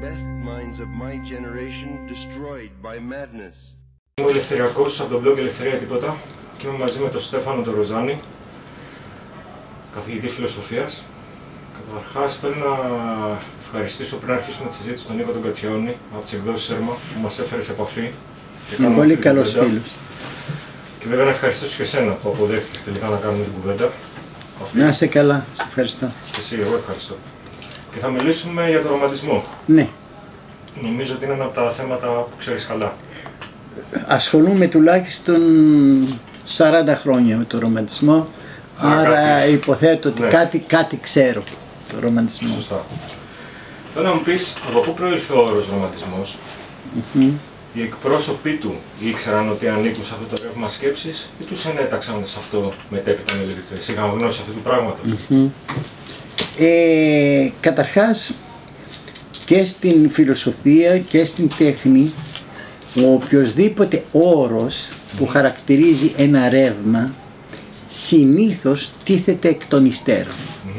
best minds of my generation destroyed by madness. Είμαι ο Ελευθεριακός από το blog Ελευθερία Τίποτα και είμαι μαζί με τον Στέφανο τον Ροζάνη, καθηγητή φιλοσοφίας. Καταρχάς θέλω να ευχαριστήσω πριν αρχίσουμε τη συζήτηση τον Νίκο τον Κατσιόνη από τις εκδόσεις Έρμα που μας έφερε σε επαφή. Είναι πολύ καλός φίλος. Και βέβαια να ευχαριστήσω και εσένα που αποδέχτηκες τελικά να κάνουμε την κουβέντα. Να είσαι καλά, σε ευχαριστώ. Και εσύ, εγώ ευχαριστώ. Και θα μιλήσουμε για τον ρομαντισμό. Ναι. Νομίζω ότι είναι ένα από τα θέματα που ξέρεις καλά. Ασχολούμαι τουλάχιστον 40 χρόνια με τον ρομαντισμό, άρα υποθέτω ότι ναι, κάτι ξέρω το ρομαντισμό. Σωστά. Θέλω να μου πεις από πού προήλθε ο όρος ρομαντισμός. Οι εκπρόσωποι του ήξεραν ότι ανήκουν σε αυτό το ρεύμα σκέψης ή τους ενέταξαν σε αυτό μετέπειτα μελετητές, είχαν γνώση αυτού του πράγματος. Καταρχάς και στην φιλοσοφία και στην τέχνη ο οποιοσδήποτε όρος που χαρακτηρίζει ένα ρεύμα συνήθως τίθεται εκ των υστέρων.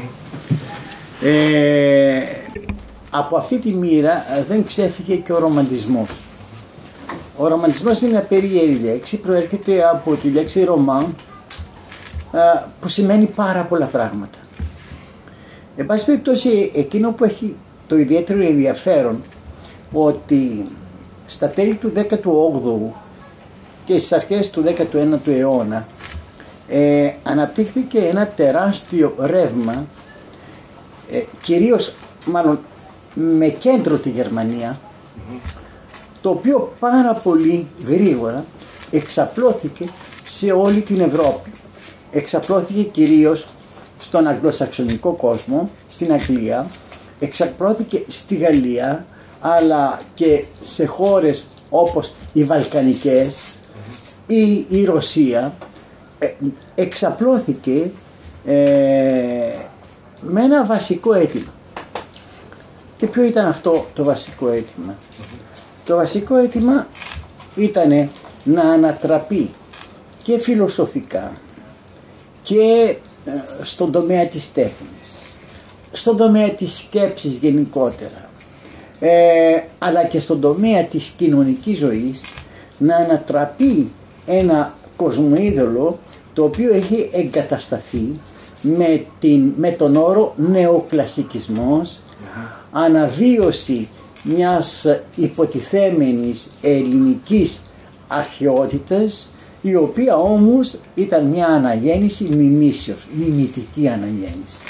Από αυτή τη μοίρα δεν ξέφυγε και ο ρομαντισμός. Ο ρομαντισμός είναι μια περίεργη λέξη, προέρχεται από τη λέξη ρομάν που σημαίνει πάρα πολλά πράγματα. Εν πάση περιπτώσει, εκείνο που έχει το ιδιαίτερο ενδιαφέρον ότι στα τέλη του 18ου και στις αρχές του 19ου αιώνα αναπτύχθηκε ένα τεράστιο ρεύμα, κυρίως μάλλον με κέντρο τη Γερμανία, το οποίο πάρα πολύ γρήγορα εξαπλώθηκε σε όλη την Ευρώπη. Εξαπλώθηκε κυρίως στον αγγλοσαξονικό κόσμο, στην Αγγλία, εξαπλώθηκε στη Γαλλία, αλλά και σε χώρες όπως οι Βαλκανικές ή η Ρωσία. Εξαπλώθηκε με ένα βασικό αίτημα. Και ποιο ήταν αυτό το βασικό αίτημα? Το βασικό αίτημα ήταν να ανατραπεί και φιλοσοφικά και στον τομέα της τέχνης, στον τομέα της σκέψης γενικότερα, αλλά και στον τομέα της κοινωνικής ζωής, να ανατραπεί ένα κοσμοίδωλο το οποίο έχει εγκατασταθεί με τον όρο νεοκλασικισμός, αναβίωση μιας υποτιθέμενης ελληνικής αρχαιότητας, η οποία όμως ήταν μια αναγέννηση μιμήσεως, μιμητική αναγέννηση.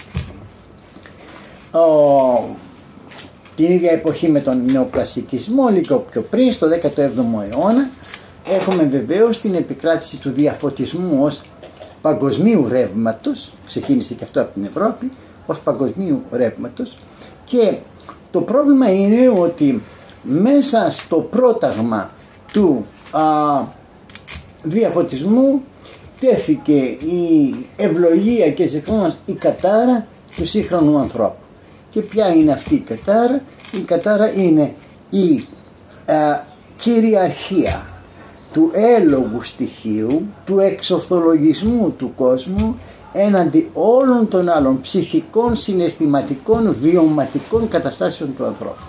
Την ίδια εποχή με τον νεοκλασικισμό, λίγο πιο πριν, στο 17ο αιώνα, έχουμε βεβαίως την επικράτηση του διαφωτισμού ως παγκοσμίου ρεύματος, ξεκίνησε και αυτό από την Ευρώπη, ως παγκοσμίου ρεύματος, και το πρόβλημα είναι ότι μέσα στο πρόταγμα του διαφωτισμού τέθηκε η ευλογία και συγχρόνως η κατάρα του σύγχρονου ανθρώπου. Και ποια είναι αυτή η κατάρα? Η κατάρα είναι η κυριαρχία του έλογου στοιχείου, του εξορθολογισμού του κόσμου έναντι όλων των άλλων ψυχικών, συναισθηματικών, βιωματικών καταστάσεων του ανθρώπου.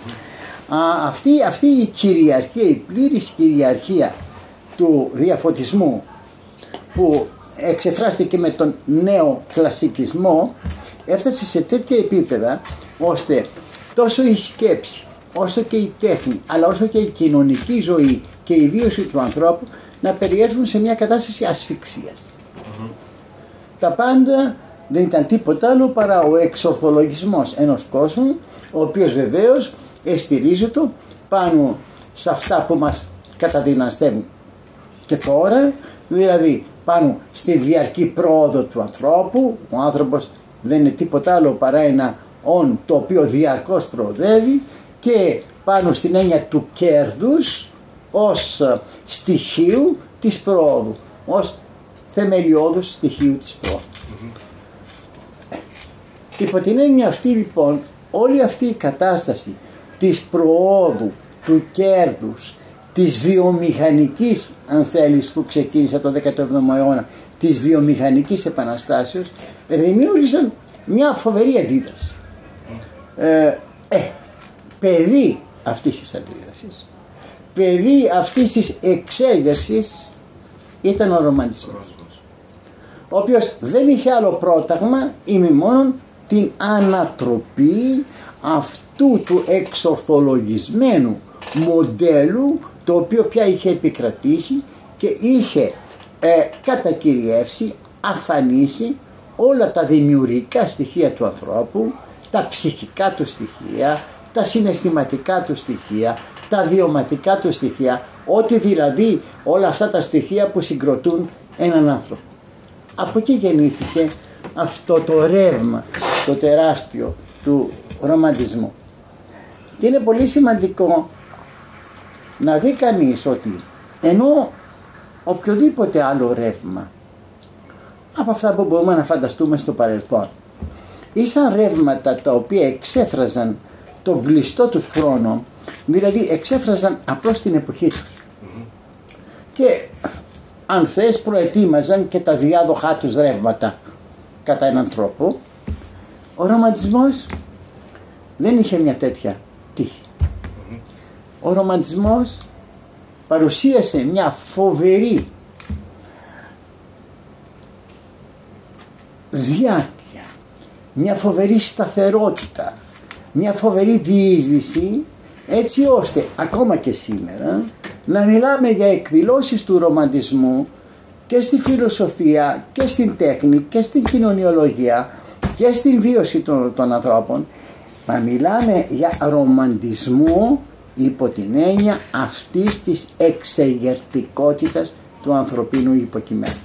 Αυτή η κυριαρχία, η πλήρης κυριαρχία του διαφωτισμού, που εξεφράστηκε με τον νέο κλασικισμό, έφτασε σε τέτοια επίπεδα ώστε τόσο η σκέψη, όσο και η τέχνη, αλλά όσο και η κοινωνική ζωή και η βίωση του ανθρώπου να περιέρχονται σε μια κατάσταση ασφυξίας. Τα πάντα δεν ήταν τίποτα άλλο παρά ο εξορθολογισμός ενός κόσμου, ο οποίος βεβαίως στηρίζεται πάνω σε αυτά που μας καταδυναστεύουν και τώρα, δηλαδή πάνω στη διαρκή πρόοδο του ανθρώπου. Ο άνθρωπος δεν είναι τίποτα άλλο παρά ένα όν το οποίο διαρκώς προοδεύει, και πάνω στην έννοια του κέρδους ως στοιχείου της πρόοδου, ως θεμελιώδους στοιχείου της πρόοδου. Υπό την έννοια αυτή λοιπόν, όλη αυτή η κατάσταση της προόδου, του κέρδους, της βιομηχανικής, αν θέλεις, που ξεκίνησε από το 17ο αιώνα, της βιομηχανικής επαναστάσεως, δημιούργησαν μια φοβερή αντίδραση. παιδί αυτής της αντίδρασης, παιδί αυτής της εξέγερσης ήταν ο ρομαντισμός, ο οποίος δεν είχε άλλο πρόταγμα ή μόνον την ανατροπή αυτού του εξορθολογισμένου μοντέλου, το οποίο πια είχε επικρατήσει και είχε κατακυριεύσει, αφανίσει όλα τα δημιουργικά στοιχεία του ανθρώπου, τα ψυχικά του στοιχεία, τα συναισθηματικά του στοιχεία, τα βιωματικά του στοιχεία, ό,τι δηλαδή όλα αυτά τα στοιχεία που συγκροτούν έναν άνθρωπο. Από εκεί γεννήθηκε αυτό το ρεύμα, το τεράστιο του ρομαντισμού. Και είναι πολύ σημαντικό να δει κανείς ότι ενώ οποιοδήποτε άλλο ρεύμα από αυτά που μπορούμε να φανταστούμε στο παρελθόν ήσαν ρεύματα τα οποία εξέφραζαν το γλιστό τους χρόνο, δηλαδή εξέφραζαν απλώς την εποχή τους και αν θες προετοίμαζαν και τα διάδοχά τους ρεύματα κατά έναν τρόπο, ο ρομαντισμός δεν είχε μια τέτοια τύχη. Ο ρομαντισμός παρουσίασε μια φοβερή διάρκεια, μια φοβερή σταθερότητα, μια φοβερή διείσδυση, έτσι ώστε ακόμα και σήμερα να μιλάμε για εκδηλώσεις του ρομαντισμού και στη φιλοσοφία και στην τέχνη και στην κοινωνιολογία και στην βίωση των ανθρώπων, να μιλάμε για ρομαντισμό υπό την έννοια αυτής της εξεγερτικότητας του ανθρωπίνου υποκειμένου.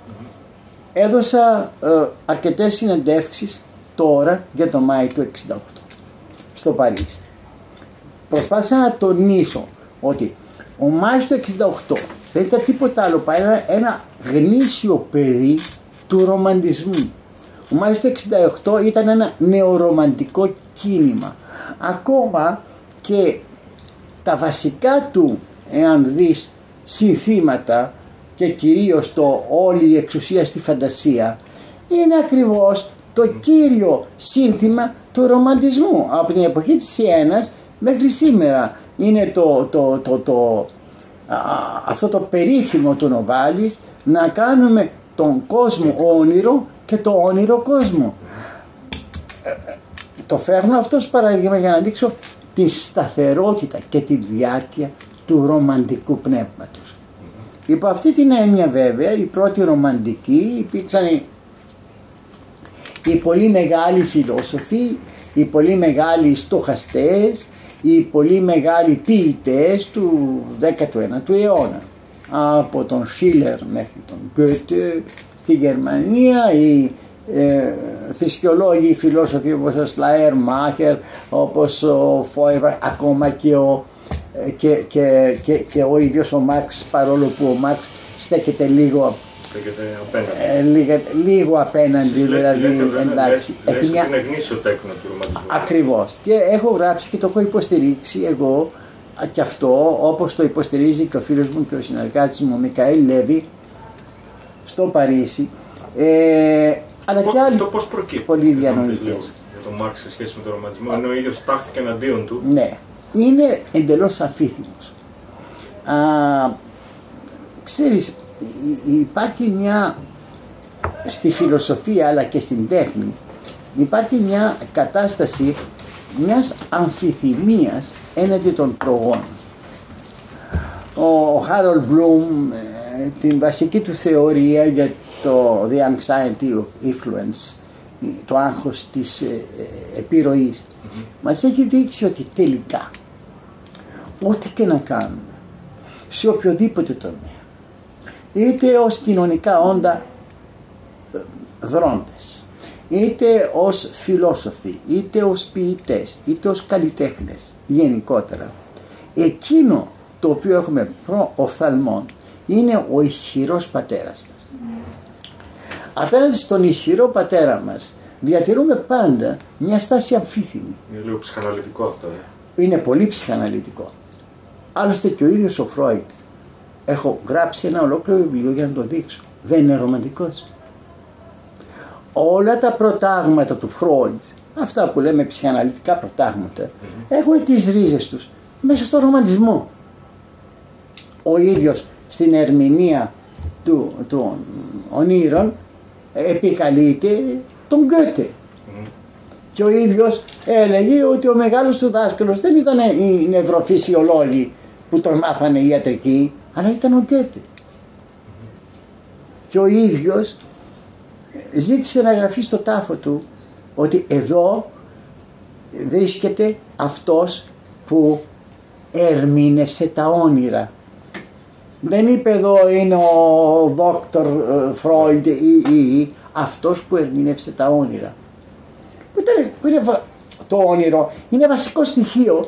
Έδωσα αρκετές συνεντεύξεις τώρα για το Μάη του 1968 στο Παρίσι. Προσπάθησα να τονίσω ότι ο Μάης του 1968 δεν ήταν τίποτα άλλο παρά ένα γνήσιο παιδί του ρομαντισμού. Ο Μάης του 1968 ήταν ένα νεορομαντικό κίνημα. Ακόμα και τα βασικά του, εάν δεις, συνθήματα και κυρίως το όλη η εξουσία στη φαντασία, είναι ακριβώς το κύριο σύνθημα του ρομαντισμού. Από την εποχή της Σιένας μέχρι σήμερα είναι αυτό το περίφημο του Νοβάλης, να κάνουμε τον κόσμο όνειρο και το όνειρο κόσμο. Το φέρνω αυτό ως παράδειγμα για να δείξω τη σταθερότητα και τη διάρκεια του ρομαντικού πνεύματος. Υπό αυτή την έννοια βέβαια οι πρώτοι ρομαντικοί υπήρξαν οι πολύ μεγάλοι φιλόσοφοι, οι πολύ μεγάλοι στοχαστές, οι πολύ μεγάλοι ποιητές του 19ου αιώνα. Από τον Schiller μέχρι τον Goethe στη Γερμανία, οι θρησκεολόγοι, οι φιλόσοφοι όπως ο Schleiermacher, όπως ο Feuerbach, ακόμα και ο ίδιος ο Μάρξ, παρόλο που ο Μάρξ στέκεται λίγο απέναντι, δηλαδή εντάξει. Έχει μια γνήσιο τέκνο του ρομαντισμού. Ακριβώς. Και έχω γράψει και το έχω υποστηρίξει εγώ και αυτό, όπως το υποστηρίζει και ο φίλος μου και ο συνεργάτης μου ο Μικαήλ Λέβη στο Παρίσι. Αλλά και άλλοι πώς προκύπτει, πολλοί διανοητές. Για τον Μάρξ σε σχέση με τον ρομαντισμό, ενώ ο ίδιος τάχθηκε εναντίον του. Ναι, είναι εντελώς αμφίθυμος. Ξέρεις, υπάρχει μια, στη φιλοσοφία αλλά και στην τέχνη, υπάρχει μια κατάσταση μιας αμφιθυμίας έναντι των προγόνων. Ο Harold Bloom την βασική του θεωρία για το The Anxiety of Influence, το άγχος της επιρροής, μας έχει δείξει ότι τελικά ό,τι και να κάνουμε σε οποιοδήποτε τομέα, είτε ως κοινωνικά όντα δρόντες, είτε ως φιλόσοφοι, είτε ως ποιητές, είτε ως καλλιτέχνες γενικότερα, εκείνο το οποίο έχουμε προοφθαλμόν είναι ο ισχυρός πατέρας μας. Απέναντι στον ισχυρό πατέρα μας διατηρούμε πάντα μια στάση αμφίθυμη. Είναι λίγο ψυχαναλυτικό αυτό. Είναι πολύ ψυχαναλυτικό. Άλλωστε και ο ίδιος ο Φρόιντ, έχω γράψει ένα ολόκληρο βιβλίο για να το δείξω, δεν είναι ρομαντικός. Όλα τα προτάγματα του Φρόιντ αυτά που λέμε ψυχαναλυτικά προτάγματα, έχουν τις ρίζες τους μέσα στο ρομαντισμό. Ο ίδιος στην ερμηνεία των ονείρων επικαλείται τον Γκέτε. Και ο ίδιος έλεγε ότι ο μεγάλος του δάσκαλος δεν ήταν οι νευροφυσιολόγοι που τον μάθανε οι ιατρικοί, αλλά ήταν ο Γκέτε. Και ο ίδιος ζήτησε να γραφεί στο τάφο του ότι εδώ βρίσκεται αυτός που ερμήνευσε τα όνειρα. Δεν είπε εδώ είναι ο Δόκτωρ Φρόιντ ή αυτός που ερμήνευσε τα όνειρα. Που είναι το όνειρο είναι βασικό στοιχείο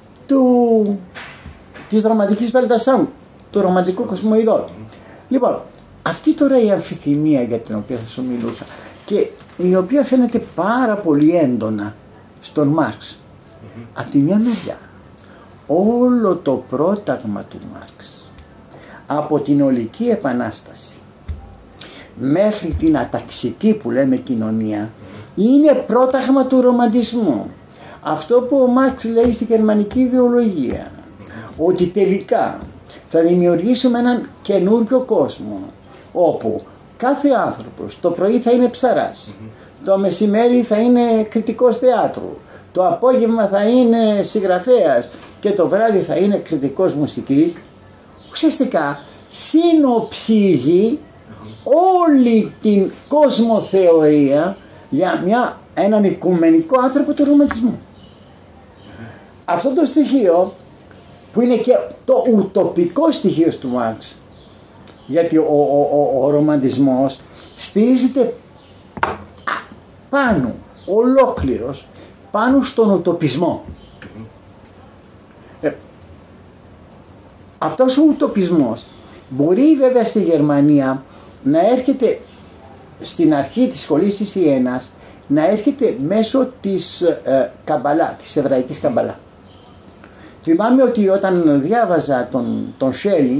της ρομαντικής Weltanschauung, του ρομαντικού κοσμοειδών. Λοιπόν, αυτή τώρα η αμφιθυμία για την οποία θα σου μιλούσα και η οποία φαίνεται πάρα πολύ έντονα στον Μάρξ. Από τη μια μεριά όλο το πρόταγμα του Μάρξ από την Ολική Επανάσταση μέχρι την αταξική που λέμε κοινωνία είναι πρόταγμα του ρομαντισμού. Αυτό που ο Μάρξ λέει στη γερμανική ιδεολογία, ότι τελικά θα δημιουργήσουμε έναν καινούριο κόσμο όπου κάθε άνθρωπος το πρωί θα είναι ψαράς, το μεσημέρι θα είναι κριτικός θεάτρου, το απόγευμα θα είναι συγγραφέας και το βράδυ θα είναι κριτικός μουσικής, ουσιαστικά συνοψίζει όλη την κοσμοθεωρία για έναν οικουμενικό άνθρωπο του ρομαντισμού. Αυτό το στοιχείο που είναι και το ουτοπικό στοιχείο του Μάρξ, γιατί ο ρομαντισμός στηρίζεται πάνω, ολόκληρος, πάνω στον ουτοπισμό. Αυτός ο ουτοπισμός μπορεί βέβαια στη Γερμανία να έρχεται στην αρχή της σχολής της Ιένας, να έρχεται μέσω της Καμπαλά, της εβραϊκής Καμπαλά. Θυμάμαι ότι όταν διάβαζα τον Σέλινγκ,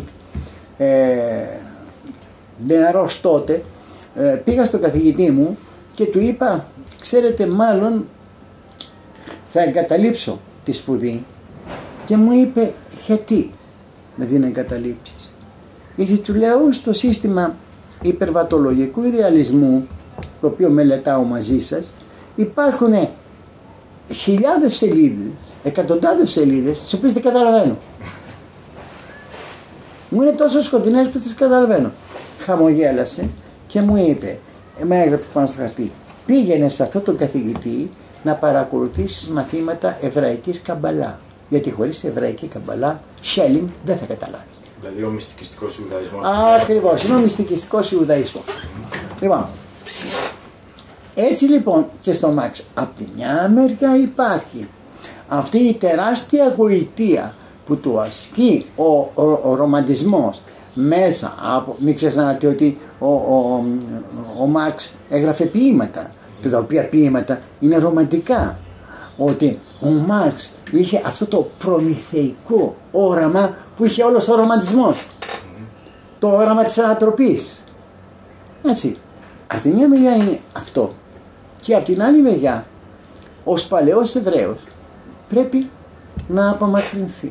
νεαρός τότε, πήγα στον καθηγητή μου και του είπα, ξέρετε, μάλλον θα εγκαταλείψω τη σπουδή, και μου είπε, γιατί να την εγκαταλείψεις? Γιατί του λέω, στο σύστημα υπερβατολογικού ιδεαλισμού, το οποίο μελετάω μαζί σας, υπάρχουν χιλιάδες σελίδες, εκατοντάδες σελίδες, τις οποίες δεν καταλαβαίνω. Μου είναι τόσο σκοτεινές που τις καταλαβαίνω. Χαμογέλασε και μου είπε, με έγραψε πάνω στο χαρτί, πήγαινε σε αυτόν τον καθηγητή να παρακολουθήσεις μαθήματα εβραϊκής καμπαλά. Γιατί χωρίς εβραϊκή καμπαλά, Σέλινγκ, δεν θα καταλάβεις. Δηλαδή ο μυστικιστικός Ιουδαϊσμός. Ακριβώς, είναι ο μυστικιστικός Ιουδαϊσμός. Λοιπόν, έτσι λοιπόν και στο Μάρξ, από τη μια μεριά υπάρχει αυτή η τεράστια γοητεία που του ασκεί ο ρομαντισμός μέσα από, μην ξεχνάτε ότι ο Μάρξ έγραφε ποίηματα, τα οποία ποίηματα είναι ρομαντικά, ότι ο Μάρξ είχε αυτό το προμηθεϊκό όραμα που είχε όλος ο ρομαντισμός, το όραμα της ανατροπής. Έτσι, από τη μια μεριά είναι αυτό, και από την άλλη μεριά ως παλαιός Εβραίος πρέπει να απομακρυνθεί.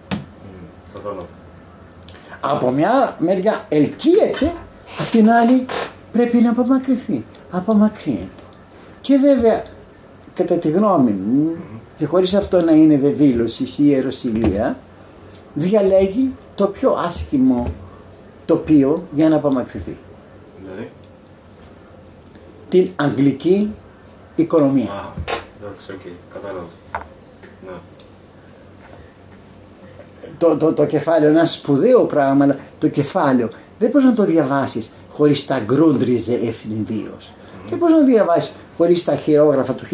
Από μια μεριά ελκύεται, από την άλλη πρέπει να απομακρυνθεί. Απομακρύνεται. Και βέβαια, κατά τη γνώμη μου, και χωρίς αυτό να είναι βεβήλωση ή ιεροσυλία, διαλέγει το πιο άσχημο τοπίο για να απομακρυνθεί. Δηλαδή? Την αγγλική οικονομία. Εντάξει, οκ, κατάλαβα. Το κεφάλαιο, ένα σπουδαίο πράγμα, αλλά το κεφάλαιο δεν μπορείς να το διαβάσεις χωρίς τα γκρούντριζε ευνηδίως. Δεν μπορείς να το διαβάσεις χωρίς τα χειρόγραφα του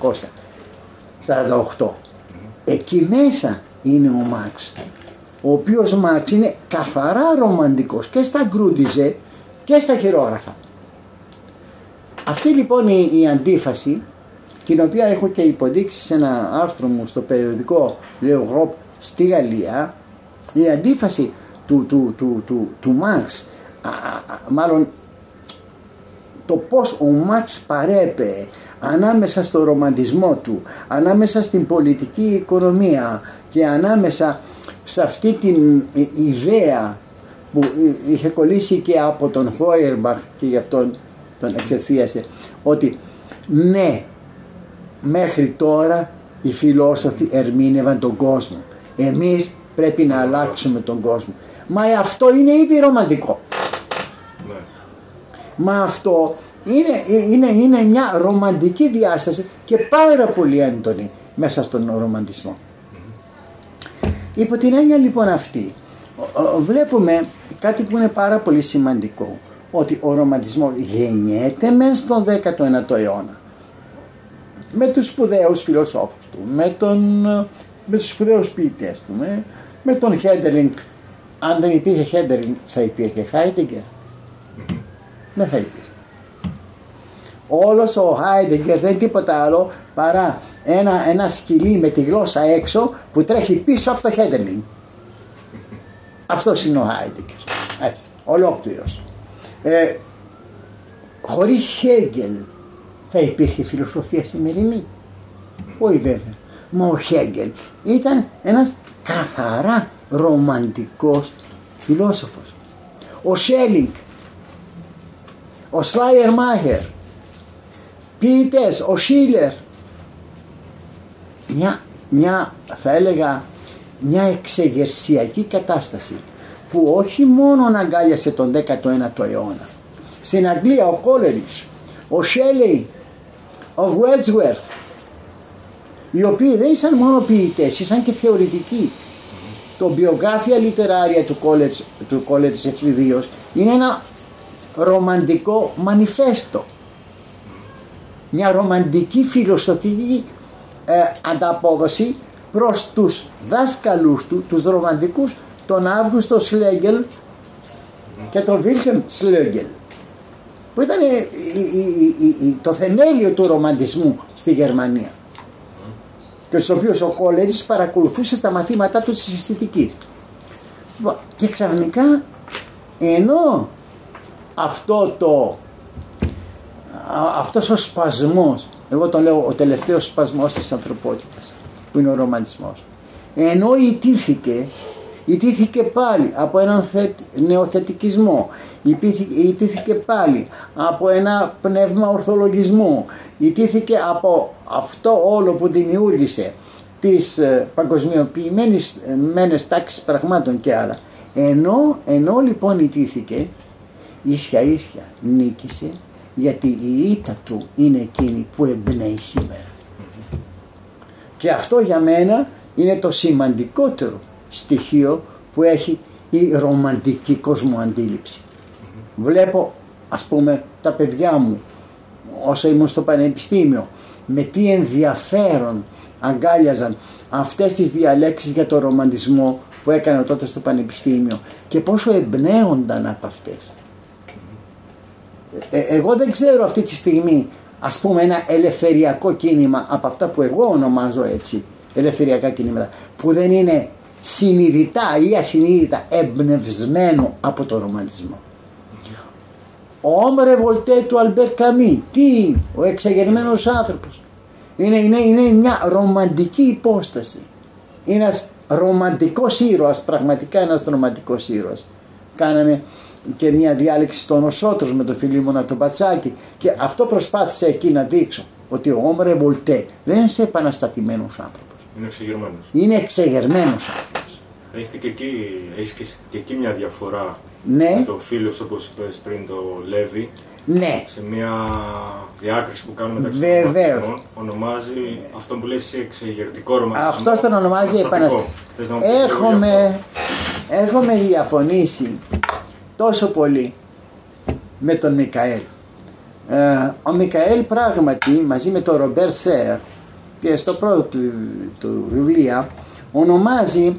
1848. Εκεί μέσα είναι ο Μάρξ, ο οποίος Μάρξ είναι καθαρά ρομαντικός και στα γκρούντριζε και στα χειρόγραφα. Αυτή λοιπόν η αντίφαση, την οποία έχω και υποδείξει σε ένα άρθρο μου στο περιοδικό Le στη Γαλλία, η αντίφαση του Μάρξ, μάλλον το πως ο Μάρξ παρέπε ανάμεσα στο ρομαντισμό του, ανάμεσα στην πολιτική οικονομία και ανάμεσα σε αυτή την ιδέα που είχε κολλήσει και από τον Φόιερμπαχ και γι' αυτόν τον εξεθίασε, ότι ναι, μέχρι τώρα οι φιλόσοφοι ερμήνευαν τον κόσμο, εμείς πρέπει να αλλάξουμε τον κόσμο. Μα αυτό είναι ήδη ρομαντικό. Ναι. Μα αυτό είναι μια ρομαντική διάσταση και πάρα πολύ έντονη μέσα στον ρομαντισμό. Υπό την έννοια λοιπόν αυτή βλέπουμε κάτι που είναι πάρα πολύ σημαντικό, ότι ο ρομαντισμός γεννιέται μεν στον 19ο αιώνα με τους σπουδαίους φιλοσόφους του, με τους σπουδαίους ποιητές του, με τον Χέντερινγκ. Αν δεν υπήρχε Χέντερινγκ θα υπήρχε Χάιντεγκερ? Δεν θα υπήρχε. Όλος ο Χάιντεγκερ δεν είναι τίποτα άλλο παρά ένα σκυλί με τη γλώσσα έξω που τρέχει πίσω από το Χέντερινγκ. Αυτός είναι ο Χάιντεγκερ, έτσι, ολόκληρος. Χωρίς Χέγκελ θα υπήρχε φιλοσοφία σημερινή? Όχι βέβαια. Μα ο Χέγκελ ήταν ένας καθαρά ρομαντικός φιλόσοφος. Ο Σέλινγκ, ο Σλάιερ Μάχερ, ποιητές, ο Σίλερ, θα έλεγα μια εξεγερσιακή κατάσταση που όχι μόνο αγκάλιασε τον 19ο αιώνα. Στην Αγγλία ο Κόλεριτς, ο Σέλεϊ, ο Wordsworth, οι οποίοι δεν ήσαν μόνο ποιητές, ήσαν και θεωρητικοί. Το βιογράφια λιτεράρια του Κόλεριτς ευθυδίως είναι ένα ρομαντικό μανιφέστο, μια ρομαντική φιλοσοφική ανταπόδοση προς τους δάσκαλους του, τους ρομαντικούς, τον Αύγουστο Σλέγγελ και τον Βίλχεμ Σλέγγελ, που ήταν το θεμέλιο του ρομαντισμού στη Γερμανία και στους οποίους ο Κόλεριτς παρακολουθούσε στα μαθήματά του της αισθητικής. Και ξαφνικά, ενώ αυτός ο σπασμός, εγώ τον λέω ο τελευταίος σπασμός της ανθρωπότητας, που είναι ο ρομαντισμός, ενώ ιτήθηκε πάλι από έναν νεοθετικισμό, ιτήθηκε πάλι από ένα πνεύμα ορθολογισμού, ιτήθηκε από αυτό όλο που δημιούργησε τις παγκοσμιοποιημένες τάξεις πραγμάτων και άλλα. Ενώ λοιπόν ιτήθηκε, ίσια νίκησε, γιατί η ήττα του είναι εκείνη που εμπνέει σήμερα. Και αυτό για μένα είναι το σημαντικότερο στοιχείο που έχει η ρομαντική κοσμοαντίληψη. Βλέπω, ας πούμε, τα παιδιά μου όσο ήμουν στο πανεπιστήμιο, με τι ενδιαφέρον αγκάλιαζαν αυτές τις διαλέξεις για το ρομαντισμό που έκανα τότε στο πανεπιστήμιο και πόσο εμπνέονταν από αυτές. Εγώ δεν ξέρω αυτή τη στιγμή, ας πούμε, ένα ελευθεριακό κίνημα από αυτά που εγώ ονομάζω έτσι ελευθεριακά κίνηματα, που δεν είναι συνειδητά ή ασυνείδητα εμπνευσμένο από το ρομαντισμό. Ο Όμρε Βολτέ του Αλμπέρ Καμί, τι, ο εξεγερμένος άνθρωπος, είναι μια ρομαντική υπόσταση, είναι ένας ρομαντικός ήρωας, πραγματικά ένας ρομαντικός ήρωας. Κάναμε και μια διάλεξη στον Οσότρος με τον Φιλίμωνα τον Πατσάκη και αυτό προσπάθησα εκεί να δείξω, ότι ο Όμρε Βολτέ δεν είναι επαναστατημένος άνθρωπος, είναι εξεγερμένος. Είναι εξεγερμένος άνθρωπος. Έχεις και εκεί μια διαφορά, ναι, με το φίλος, όπως είπες πριν, το Λέβι. Ναι. Σε μια διάκριση που κάνουμε μεταξύ των ρομαντισμών, ονομάζει αυτό που λες εξεγερτικό ρομαντισμό. Αυτός τον ονομάζει επαναστατικό. Έχουμε διαφωνήσει τόσο πολύ με τον Μικαέλ. Ο Μικαέλ πράγματι μαζί με τον Ρομπέρ Σέρ και στο πρώτο του βιβλία ονομάζει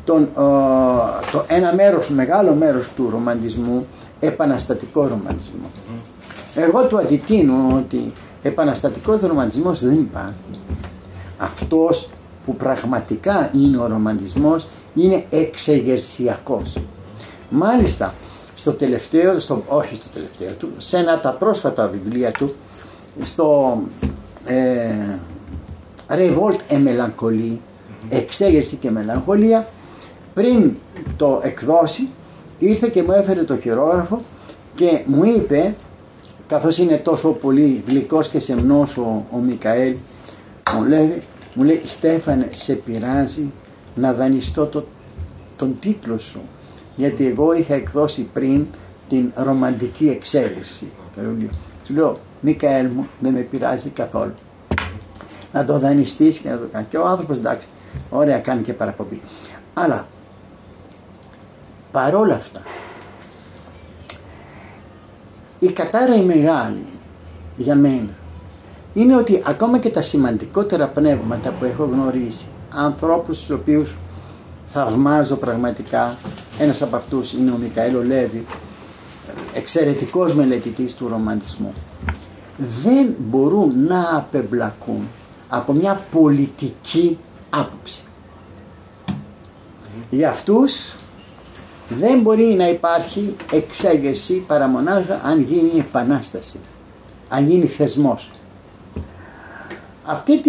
ένα μεγάλο μέρος του ρομαντισμού επαναστατικό ρομαντισμό. Εγώ του αντιτείνω ότι επαναστατικός ρομαντισμός δεν υπάρχει. Αυτός που πραγματικά είναι ο ρομαντισμός είναι εξεγερσιακός. Μάλιστα σε ένα από τα πρόσφατα βιβλία του, Revolt et Melancholie, εξέγερση και μελαγχολία. Πριν το εκδώσει ήρθε και μου έφερε το χειρόγραφο και μου είπε, καθώς είναι τόσο πολύ γλυκός και σεμνός ο Μικαέλ, μου λέει Στέφανε, σε πειράζει να δανειστώ τον τίτλο σου, γιατί εγώ είχα εκδώσει πριν την ρομαντική εξέλιξη. Του λέω, Μικαέλ μου, δεν με πειράζει καθόλου να το δανειστείς και να το κάνει. Και ο άνθρωπος, εντάξει, ωραία, κάνει και παραπομπή. Αλλά παρόλα αυτά, η κατάρα η μεγάλη για μένα είναι ότι ακόμα και τα σημαντικότερα πνεύματα που έχω γνωρίσει, ανθρώπους τους οποίους θαυμάζω πραγματικά, ένας από αυτούς είναι ο Μικαέλ Λέβη, εξαιρετικός μελετητής του ρομαντισμού, δεν μπορούν να απεμπλακούν από μια πολιτική άποψη. Για αυτούς δεν μπορεί να υπάρχει εξέγερση παρά μονάχα αν γίνει επανάσταση, αν γίνει θεσμός. Αυτή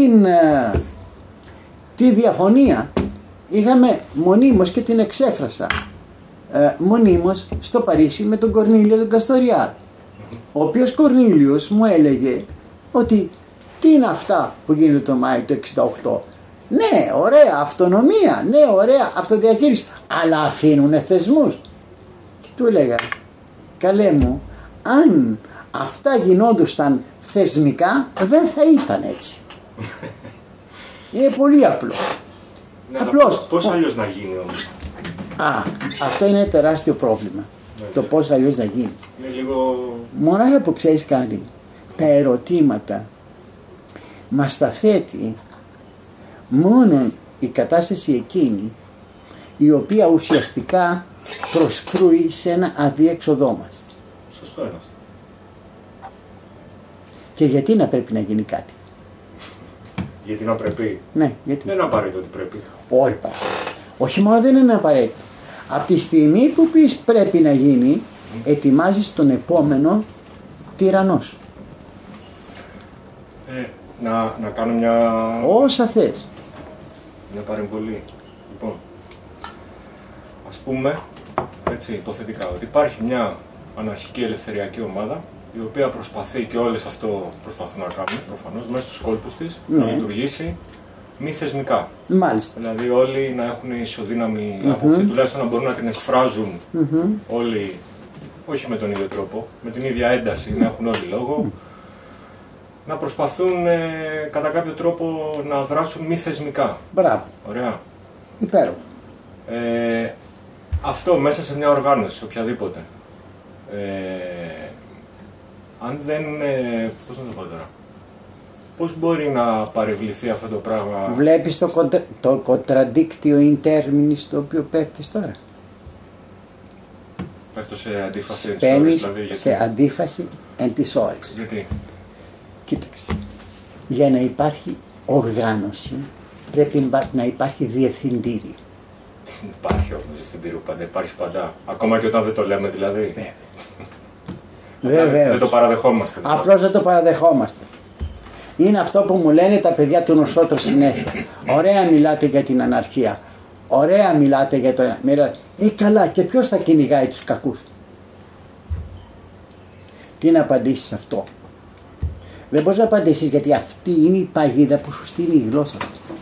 τη διαφωνία είχαμε μονίμως και την εξέφρασα μονίμως στο Παρίσι με τον Κορνήλιο τον Καστοριάδη, ο οποίος Κορνήλιος μου έλεγε ότι τι είναι αυτά που γίνονται το Μάιο του 68. Ναι, ωραία αυτονομία, ναι, ωραία αυτοδιαχείριση, αλλά αφήνουνε θεσμούς. Και του έλεγα, καλέ μου, αν αυτά γινόντουσαν θεσμικά δεν θα ήταν έτσι. Είναι πολύ απλό. Ναι, απλώς. Πώς αλλιώς να γίνει όμως? Αυτό είναι τεράστιο πρόβλημα. Ναι, το πώς αλλιώς να γίνει. Είναι λίγο... Μονάχα που ξέρεις κάτι, τα ερωτήματα μας τα θέτει μόνο η κατάσταση εκείνη η οποία ουσιαστικά προσκρούει σε ένα αδιέξοδό μας. Σωστό είναι αυτό. Και γιατί να πρέπει να γίνει κάτι? Γιατί να πρέπει? Ναι, γιατί? Δεν είναι απαραίτητο ότι πρέπει. Όχι, όχι μόνο δεν είναι απαραίτητο. Από τη στιγμή που πεις πρέπει να γίνει, ετοιμάζεις τον επόμενο τυραννό σου. Να κάνω μια... Όσα θες. Μια παρεμβολή. Λοιπόν, ας πούμε, έτσι υποθετικά, ότι υπάρχει μια αναρχική ελευθεριακή ομάδα η οποία προσπαθεί, και όλες αυτό προσπαθούν να κάνουν προφανώς, μέσα στους κόλπους της, να λειτουργήσει μη θεσμικά. Μάλιστα. Δηλαδή όλοι να έχουν ισοδύναμη άποψη, τουλάχιστον να μπορούν να την εκφράζουν όλοι, όχι με τον ίδιο τρόπο, με την ίδια ένταση, να έχουν όλοι λόγο, να προσπαθούν κατά κάποιο τρόπο να δράσουν μη θεσμικά. Μπράβο. Ωραία. Υπέροχο. Αυτό μέσα σε μια οργάνωση, οποιαδήποτε. Αν δεν... πώς να το πω τώρα. Πώς μπορεί να παρευληθεί αυτό το πράγμα? Βλέπεις το contradictio in terminis το οποίο πέφτεις τώρα? Πέφτω σε αντίφαση εν τις ώρες, δηλαδή, γιατί... σε αντίφαση εν τις ώρες. Γιατί? Κοίταξε. Για να υπάρχει οργάνωση πρέπει να υπάρχει διευθυντήριο. Δεν υπάρχει όμως διευθυντήριο πάντα, υπάρχει παντά. Ακόμα και όταν δεν το λέμε δηλαδή. Βεβαίως. Δεν το παραδεχόμαστε. Δηλαδή. Απλώς δεν το παραδεχόμαστε. Είναι αυτό που μου λένε τα παιδιά του νοσότρου συνέχεια. Ωραία μιλάτε για την αναρχία. Ωραία μιλάτε για το ένα. Καλά, και ποιος θα κυνηγάει τους κακούς? Τι να απαντήσεις αυτό? Δεν μπορείς να απαντήσεις, γιατί αυτή είναι η παγίδα που σου στείλει η γλώσσα.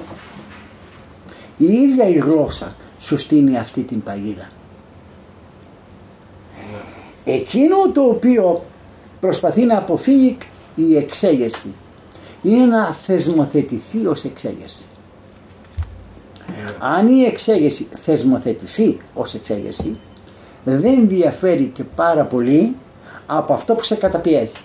Η ίδια η γλώσσα σου στείλει αυτή την παγίδα. Εκείνο το οποίο προσπαθεί να αποφύγει η εξέγερση είναι να θεσμοθετηθεί ως εξέγερση. Αν η εξέγερση θεσμοθετηθεί ως εξέγερση, δεν διαφέρει και πάρα πολύ από αυτό που σε καταπιέζει.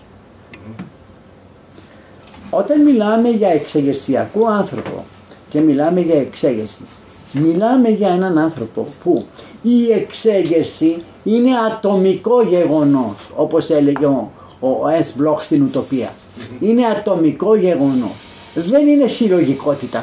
Όταν μιλάμε για εξεγερσιακό άνθρωπο και μιλάμε για εξέγερση, μιλάμε για έναν άνθρωπο που η εξέγερση είναι ατομικό γεγονός, όπως έλεγε ο S. Bloch στην Ουτοπία. Είναι ατομικό γεγονός, δεν είναι συλλογικότητα.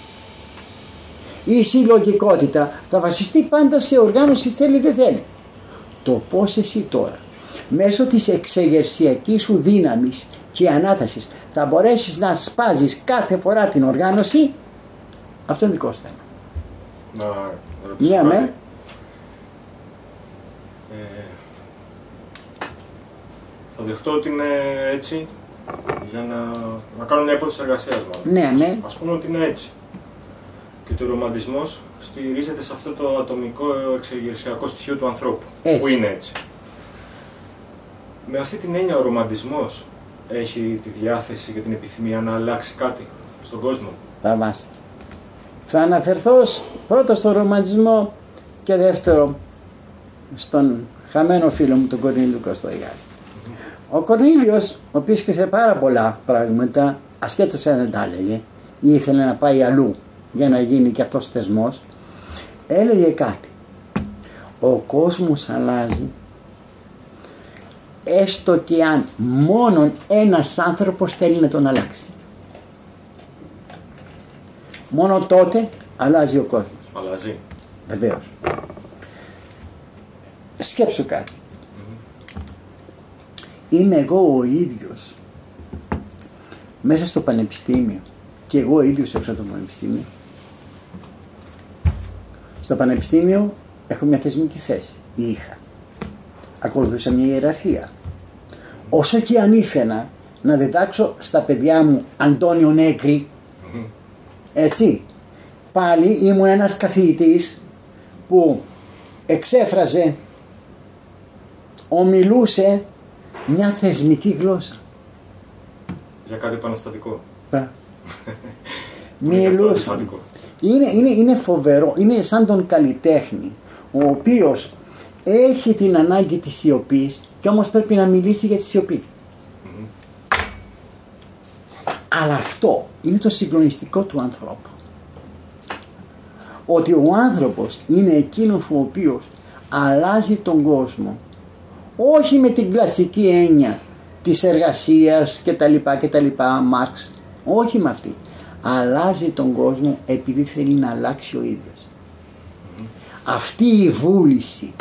Η συλλογικότητα θα βασιστεί πάντα σε οργάνωση, θέλει δεν θέλει. Το πώς εσύ τώρα μέσω της εξεγερσιακής σου δύναμης και ανάτασης θα μπορέσεις να σπάζεις κάθε φορά την οργάνωση, αυτό είναι δικό σου θέμα. Να ρωτήσω Ναι, κάτι. Θα δεχτώ ότι είναι έτσι για να κάνω μια υπόθεση εργασίας μάλλον. Ναι, ναι. Ας πούμε ότι είναι έτσι. Και το ρομαντισμός στηρίζεται σε αυτό το ατομικό εξεγερσιακό στοιχείο του ανθρώπου. Έτσι. Που είναι έτσι. Με αυτή την έννοια ο ρομαντισμός έχει τη διάθεση και την επιθυμία να αλλάξει κάτι στον κόσμο. Θαυμάσια. Θα αναφερθώ πρώτο στο ρομαντισμό και δεύτερο στον χαμένο φίλο μου τον Κορνήλιο Καστοριάδη. Ο Κορνήλιος, ο οποίος ήξερε πάρα πολλά πράγματα, ασχέτως αν δεν τα έλεγε ή ήθελε να πάει αλλού για να γίνει και αυτός θεσμός, έλεγε κάτι. Ο κόσμος αλλάζει έστω και αν μόνον ένας άνθρωπος θέλει να τον αλλάξει. Μόνο τότε αλλάζει ο κόσμος. Αλλάζει. Βεβαίως. Σκέψου κάτι. Είμαι εγώ ο ίδιος μέσα στο πανεπιστήμιο και εγώ ο ίδιος έξω από το πανεπιστήμιο. Στο πανεπιστήμιο έχω μια θεσμική θέση. Είχα. Ακολουθούσα μια ιεραρχία. Όσο και αν ήθελα να διδάξω στα παιδιά μου Αντώνιο Νέκρη, έτσι, πάλι ήμουν ένας καθηγητής που εξέφραζε, ομιλούσε μια θεσμική γλώσσα. Για κάτι επαναστατικό. Μιλούσε. Είναι φοβερό, είναι σαν τον καλλιτέχνη, ο οποίος έχει την ανάγκη της σιωπής και όμως πρέπει να μιλήσει για τη σιωπή. Αλλά αυτό είναι το συγκλονιστικό του ανθρώπου. Ότι ο άνθρωπος είναι εκείνος ο οποίος αλλάζει τον κόσμο, όχι με την κλασική έννοια της εργασίας και τα λοιπά, Μάρξ, όχι με αυτή. Αλλάζει τον κόσμο επειδή θέλει να αλλάξει ο ίδιος. Αυτή η βούληση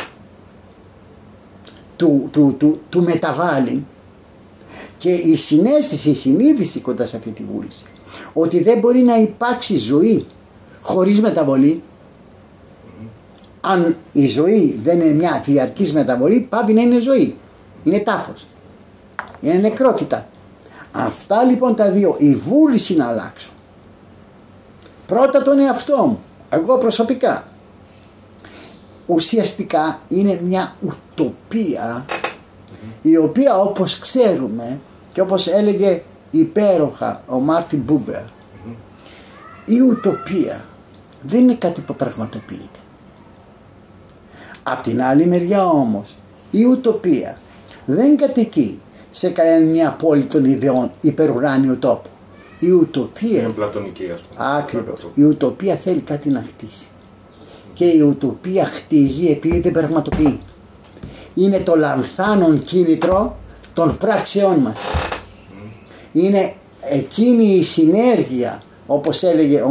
του μεταβάλλει και η συναίσθηση, η συνείδηση κοντά σε αυτή τη βούληση ότι δεν μπορεί να υπάρξει ζωή χωρίς μεταβολή. Αν η ζωή δεν είναι μια διαρκής μεταβολή, πάβει να είναι ζωή. Είναι τάφος. Είναι νεκρότητα. Αυτά λοιπόν τα δύο, η βούληση να αλλάξω. Πρώτα τον εαυτό μου, εγώ προσωπικά. Ουσιαστικά είναι μια ουτοπία η οποία, όπως ξέρουμε και όπως έλεγε υπέροχα ο Μάρτιν Μπούμπερ, η ουτοπία δεν είναι κάτι που πραγματοποιείται. Απ' την άλλη μεριά όμως η ουτοπία δεν κατοικεί σε κανένα μια πόλη των ιδεών υπερουράνιο τόπο. Η ουτοπία είναι πλατωνική, ας πούμε. Ακριβώς. Η ουτοπία θέλει κάτι να χτίσει. Και η ουτοπία χτίζει επειδή δεν πραγματοποιεί. Είναι το λανθάνον κίνητρο των πράξεών μας. Είναι εκείνη η συνέργεια, όπως έλεγε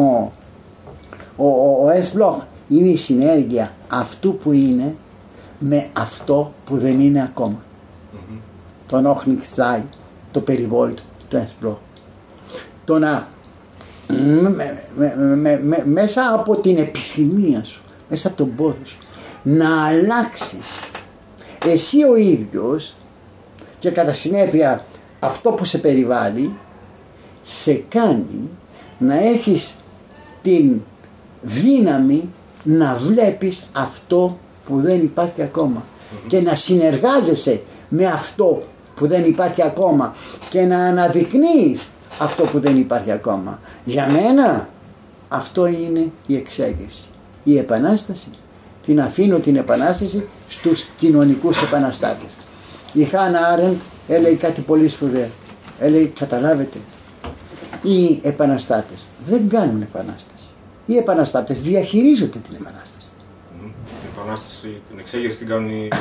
ο Ensbloch, είναι η συνέργεια αυτού που είναι με αυτό που δεν είναι ακόμα. Το Νόχνιχ-Ζάι, το περιβόητο, το Ensbloch. Το να μέσα από την επιθυμία σου, μέσα από τον πόθο σου, να αλλάξεις εσύ ο ίδιος και κατά συνέπεια αυτό που σε περιβάλλει, σε κάνει να έχεις την δύναμη να βλέπεις αυτό που δεν υπάρχει ακόμα και να συνεργάζεσαι με αυτό που δεν υπάρχει ακόμα και να αναδεικνύεις αυτό που δεν υπάρχει ακόμα. Για μένα αυτό είναι η εξέγερση. Η επανάσταση την αφήνω την επανάσταση στους κοινωνικούς επαναστάτες. Η Χάνα Άρεντ έλεγε κάτι πολύ σπουδαίο. Έλεγε, καταλάβετε, οι επαναστάτες δεν κάνουν επανάσταση. Οι επαναστάτες διαχειρίζονται την επανάσταση. Την επανάσταση, την εξέγερση την κάνουν οι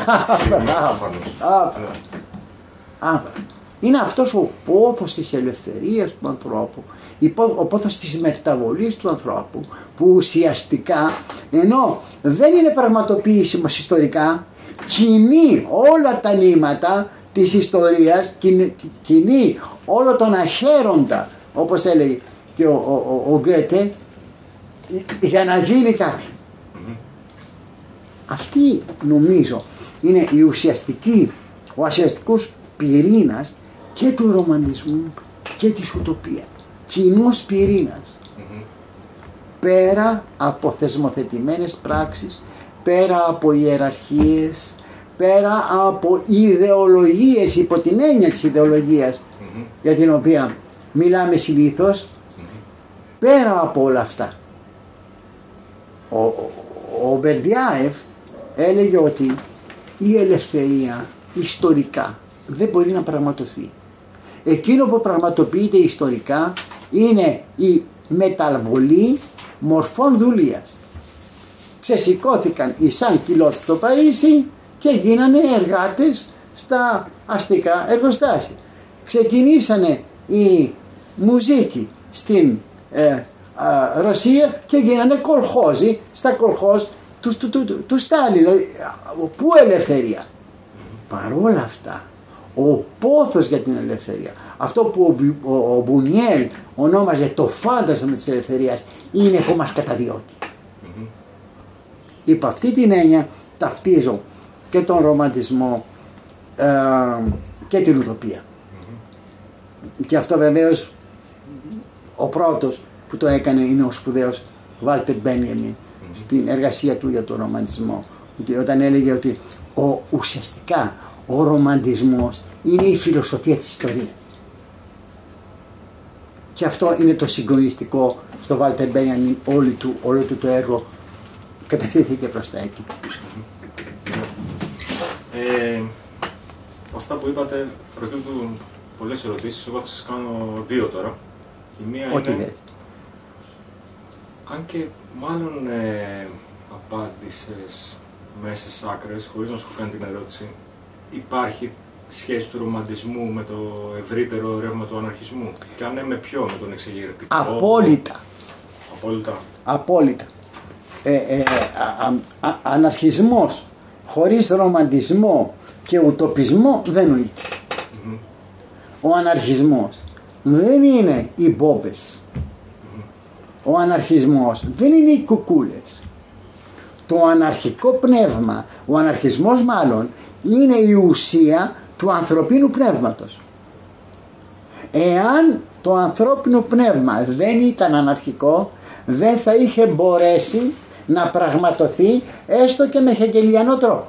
είναι αυτός ο πόθος της ελευθερίας του ανθρώπου, ο πόθος της μεταβολής του ανθρώπου, που ουσιαστικά, ενώ δεν είναι πραγματοποιήσιμος ιστορικά, κινεί όλα τα νήματα της ιστορίας, κινεί όλο τον αχέροντα, όπως έλεγε και ο Γκέτε, για να γίνει κάτι. Αυτή νομίζω είναι ο ουσιαστικός πυρήνας και του ρομαντισμού και της ουτοπίας. Κοινός πυρήνας. Πέρα από θεσμοθετημένες πράξεις, πέρα από ιεραρχίες, πέρα από ιδεολογίες, υπό την έννοια της ιδεολογίας για την οποία μιλάμε συνήθως, πέρα από όλα αυτά. Ο Μπερντιάεφ έλεγε ότι η ελευθερία ιστορικά δεν μπορεί να πραγματοθεί. Εκείνο που πραγματοποιείται ιστορικά είναι η μεταβολή μορφών δουλείας. Ξεσηκώθηκαν οι σαν κιλότ στο Παρίσι και γίνανε εργάτες στα αστικά εργοστάσια. Ξεκινήσανε οι μουζίκοι στην Ρωσία και γίνανε κολχόζοι στα κολχόζ του Στάλιν. Πού ελευθερία? Παρόλα αυτά, ο πόθος για την ελευθερία, αυτό που ο Μπουνιέλ ονόμαζε το φάντασμα της ελευθερίας, είναι που μας καταδιώκει. Υπ' αυτή την έννοια ταυτίζω και τον ρομαντισμό και την ουτοπία. Και αυτό βεβαίως ο πρώτος που το έκανε είναι ο σπουδαίος Βάλτερ Μπένιαμιν στην εργασία του για τον ρομαντισμό, όταν έλεγε ότι ουσιαστικά ο ρομαντισμός είναι η φιλοσοφία της ιστορίας. Και αυτό είναι το συγκλονιστικό στο Βάλτερ Μπένιαμιν, όλο του το έργο κατευθύνθηκε προς τα εκεί. Αυτά που είπατε προκύπτουν πολλές ερωτήσεις, εγώ θα σας κάνω δύο τώρα. Η μία είναι, αν και μάλλον απάντησες μέσα στις άκρες, χωρίς να σου κάνω την ερώτηση, υπάρχει σχέση του ρομαντισμού με το ευρύτερο ρεύμα του αναρχισμού? Και αν ναι, με ποιο? Με τον εξεγερτικό? Απόλυτα. Αναρχισμός χωρίς ρομαντισμό και ουτοπισμό δεν νοείται. Ο αναρχισμός δεν είναι οι μπόμπες. Ο αναρχισμός δεν είναι οι κουκούλες. Το αναρχικό πνεύμα, ο αναρχισμός μάλλον, είναι η ουσία του ανθρωπίνου πνεύματος. Εάν το ανθρώπινο πνεύμα δεν ήταν αναρχικό, δεν θα είχε μπορέσει να πραγματοθεί έστω και με χεγγελιανό τρόπο.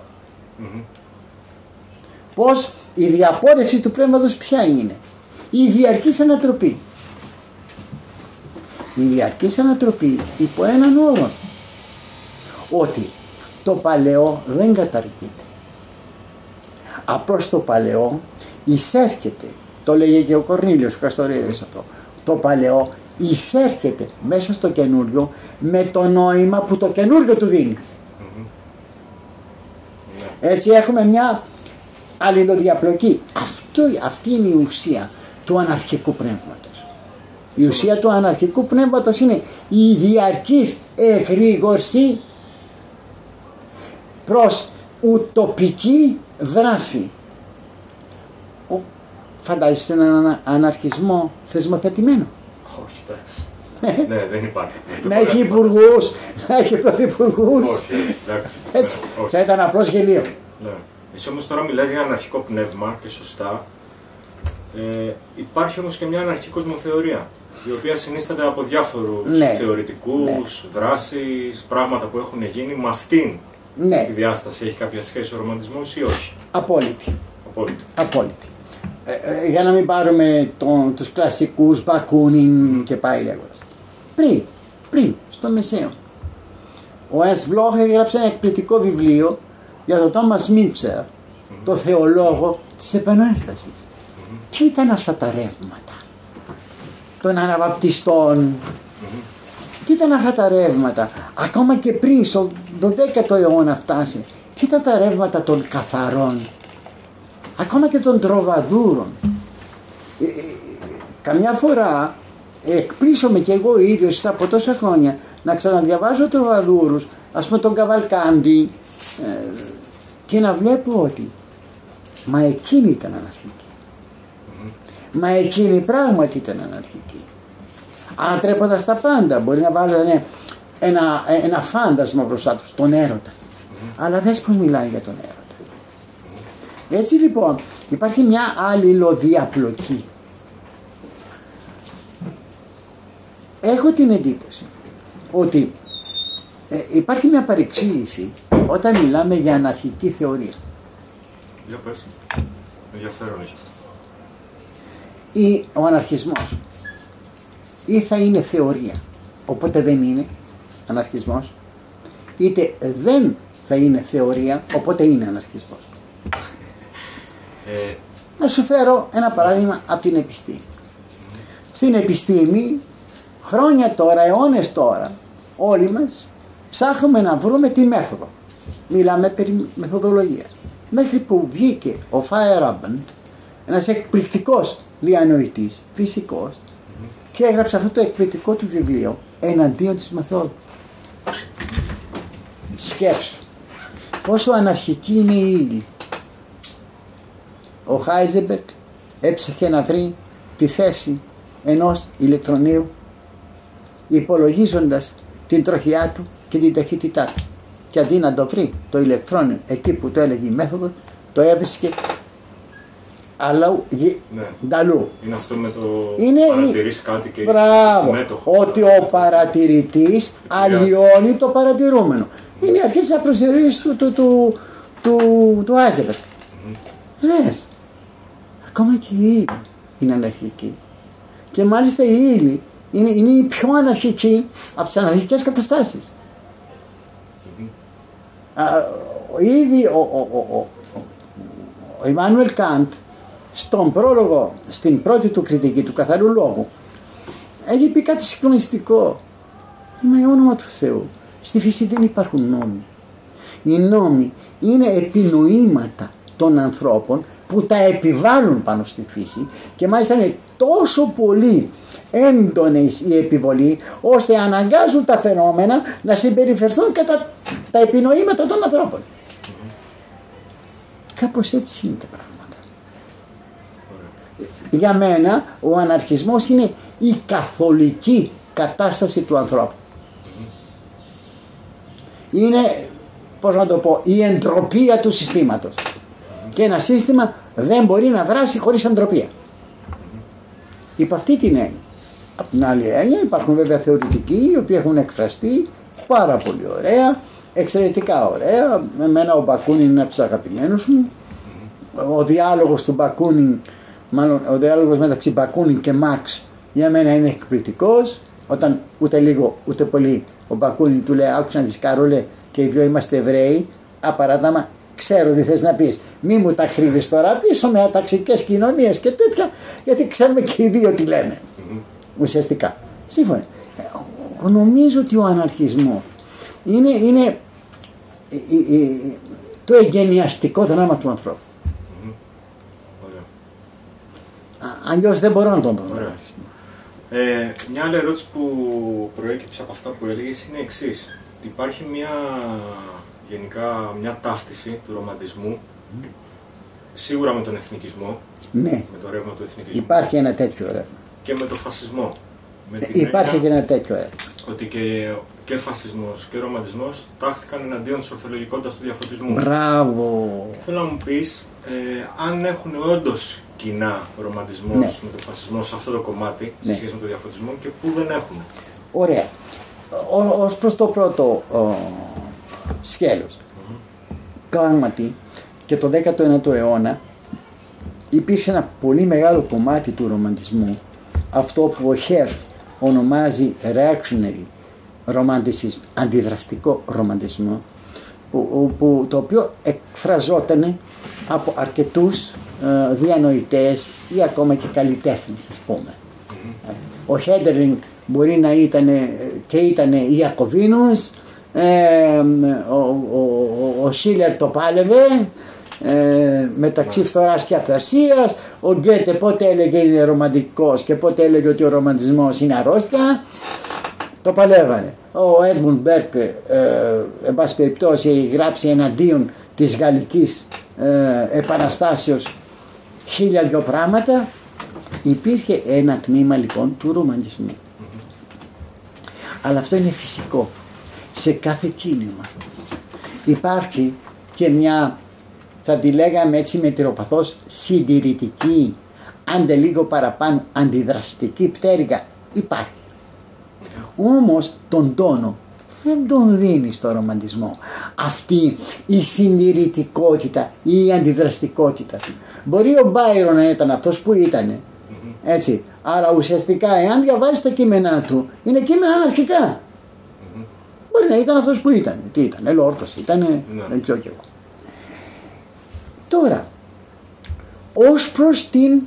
Πως η διαπόρευση του πνεύματος ποια είναι? Η διαρκής ανατροπή. Η διαρκής ανατροπή υπό έναν όρο, ότι το παλαιό δεν καταργείται. Απλώς το παλαιό εισέρχεται, το λέγε και ο Κορνήλιος Καστορίδης αυτό, το παλαιό εισέρχεται μέσα στο καινούριο με το νόημα που το καινούριο του δίνει. Έτσι έχουμε μια αλληλοδιαπλοκή. Αυτή είναι η ουσία του αναρχικού πνεύματος. Η ουσία του αναρχικού πνεύματος είναι η διαρκής εγρήγορση προς ουτοπική δράση. Φαντάζεσαι έναν αναρχισμό θεσμοθετημένο? Όχι, εντάξει. Ναι, δεν υπάρχει. Να έχει υπουργούς, να έχει πρωθυπουργούς. Όχι, εντάξει. Έτσι, θα ήταν απλώς γελίο. Ναι. Εσύ όμως τώρα μιλάς για αναρχικό πνεύμα και σωστά. Υπάρχει όμως και μια αναρχική κοσμοθεωρία, η οποία συνίσταται από διάφορους θεωρητικούς, δράσεις, πράγματα που έχουν γίνει. Με αυτήν τη διάσταση έχει κάποια σχέση ο ρομαντισμός ή όχι? Απόλυτη. Για να μην πάρουμε τους κλασικούς Μπακούνιν και πάει λέγοντας. Πριν, στο Μεσαίο, ο Ernst Bloch έγραψε ένα εκπληκτικό βιβλίο για τον Τόμας Μίντσερ, το θεολόγο της Επανάστασης. Τι ήταν αυτά τα ρεύματα των αναβαπτιστών? Τι ήταν αυτά τα ρεύματα? Ακόμα και πριν, στο 12ο αιώνα φτάσει, τι ήταν τα ρεύματα των καθαρών, ακόμα και των τροβαδούρων? Καμιά φορά εκπλήσωμαι και εγώ ίδιος από τόσα χρόνια να ξαναδιαβάζω τροβαδούρους, ας πούμε τον Καβαλκάντι, και να βλέπω ότι Μα εκείνη ήταν αναρχική. Μα εκείνη πράγματι ήταν αναρχική. Ανατρέποντας τα πάντα. Μπορεί να βάλουν ένα φάντασμα μπροστά τους, τον έρωτα. Αλλά δες πως μιλάει για τον έρωτα. Έτσι λοιπόν υπάρχει μια αλληλοδιαπλοκή. Έχω την εντύπωση ότι υπάρχει μια παρεξήγηση όταν μιλάμε για αναρχική θεωρία. Για πες. Ενδιαφέρον έχει αυτό. Ή ο αναρχισμός ή θα είναι θεωρία, οπότε δεν είναι αναρχισμός, είτε δεν θα είναι θεωρία, οπότε είναι αναρχισμός. Να σου φέρω ένα παράδειγμα από την επιστήμη. Στην επιστήμη, χρόνια τώρα, αιώνες τώρα, όλοι μας ψάχνουμε να βρούμε τη μέθοδο. Μιλάμε περί μεθοδολογίας. Μέχρι που βγήκε ο Feyerabend, ένας εκπληκτικός διανοητής, φυσικός, και έγραψε αυτό το εκπληκτικό του βιβλίο εναντίον της μεθόδου. Σκέψου πόσο αναρχική είναι η ύλη. Ο Χάιζεμπεργκ έψαχε να βρει τη θέση ενός ηλεκτρονίου υπολογίζοντας την τροχιά του και την ταχύτητά του. Και αντί να το βρει το ηλεκτρόνιο εκεί που το έλεγε η μέθοδο, το έβρισκε αλλού. Είναι αυτό με το παρατηρείς κάτι και μπράβο, ότι ο παρατηρητής αλλοιώνει το παρατηρούμενο. Είναι η αρχή της απροσδιορίσης του Άιζεμπεργκ. Δες, ακόμα και η ύλη είναι αναρχική. Και μάλιστα η ύλη είναι η πιο αναρχική από τις αναρχικές καταστάσεις. Ήδη ο Ιμάνουελ Καντ στον πρόλογο, στην πρώτη του κριτική του καθαρού λόγου, έχει πει κάτι συγκλονιστικό. Με όνομα του Θεού, στη φύση δεν υπάρχουν νόμοι. Οι νόμοι είναι επινοήματα των ανθρώπων που τα επιβάλλουν πάνω στη φύση, και μάλιστα είναι τόσο πολύ έντονες η επιβολή ώστε αναγκάζουν τα φαινόμενα να συμπεριφερθούν κατά τα επινοήματα των ανθρώπων. Κάπως έτσι είναι τα πράγματα. Για μένα ο αναρχισμός είναι η καθολική κατάσταση του ανθρώπου. Είναι, πώς να το πω, η εντροπία του συστήματος. Και ένα σύστημα δεν μπορεί να δράσει χωρίς εντροπία. Υπ' αυτή την έννοια. Από την άλλη έννοια υπάρχουν βέβαια θεωρητικοί οι οποίοι έχουν εκφραστεί πάρα πολύ ωραία, εξαιρετικά ωραία. Εμένα ο Μπακούνιν είναι από τους αγαπημένους μου. Ο διάλογος του Μπακούνιν, μάλλον ο διάλογος μεταξύ Μπακούνιν και Μαξ, για μένα είναι εκπληκτικός. Όταν ούτε λίγο ούτε πολύ ο Μπακούνιν του λέει: άκουσα να δεις Κάρολε, και οι δυο είμαστε Εβραίοι, απαράδειγμα, ξέρω τι θες να πεις. Μη μου τα κρύβεις τώρα πίσω με αταξικές κοινωνίες και τέτοια, γιατί ξέρουμε και οι δύο τι λέμε. Ουσιαστικά. Σύμφωνα. Νομίζω ότι ο αναρχισμός είναι το εγκαινιαστικό δράμα του ανθρώπου. Αλλιώς δεν μπορώ να τον πω. Μια άλλη ερώτηση που προέκυψε από αυτά που έλεγες είναι εξής. Υπάρχει γενικά μια ταύτιση του ρομαντισμού, σίγουρα με τον εθνικισμό, ναι, με το ρεύμα του εθνικισμού. Υπάρχει ένα τέτοιο ρεύμα. Και με τον φασισμό. Υπάρχει και ένα τέτοιο ρεύμα. Ότι και φασισμός και ρομαντισμός τάχθηκαν εναντίον της ορθολογικότητας του διαφωτισμού. Μπράβο! Θέλω να μου πεις, αν έχουν όντως κοινά ο ρομαντισμός με τον φασισμό σε αυτό το κομμάτι, σε σχέση με τον διαφωτισμό, και πού δεν έχουν. Ωραία. Ως προς το πρώτο σκέλος. Πράγματι, και το 19ο αιώνα υπήρξε ένα πολύ μεγάλο κομμάτι του ρομαντισμού, αυτό που ο Χέρθ ονομάζει reactionary romanticism, αντιδραστικό ρομαντισμό, το οποίο εκφραζόταν από αρκετούς διανοητές ή ακόμα και καλλιτέχνες, ας πούμε. Ο Χέντερινγκ μπορεί να ήταν Ιακωβίνος, ο Σίλερ το πάλευε μεταξύ φθοράς και αυθαρσίας, ο Γκέτε πότε έλεγε είναι ρομαντικός και πότε έλεγε ότι ο ρομαντισμός είναι αρρώστια, το παλεύανε. Ο Έντμουντ Μπέρκ εν πάση περιπτώσει γράψει εναντίον της γαλλικής επαναστάσεως 1002 πράγματα. Υπήρχε ένα τμήμα λοιπόν του ρομαντισμού. Αλλά αυτό είναι φυσικό. Σε κάθε κίνημα υπάρχει και μια, θα τη λέγαμε έτσι μετριοπαθώς, συντηρητική, άντε λίγο παραπάνω αντιδραστική πτέρυγα. Υπάρχει. Όμως τον τόνο δεν τον δίνει στο ρομαντισμό αυτή η συντηρητικότητα ή η αντιδραστικότητα. Μπορεί ο Μπάιρον να ήταν αυτός που ήτανε, έτσι, αλλά ουσιαστικά εάν διαβάζεις τα κείμενά του είναι κείμενα αναρχικά. Μπορεί να ήταν αυτός που ήταν. Τι ήταν, Λόρτος ήταν, δεν ξέρω κι εγώ. Τώρα, ως προς την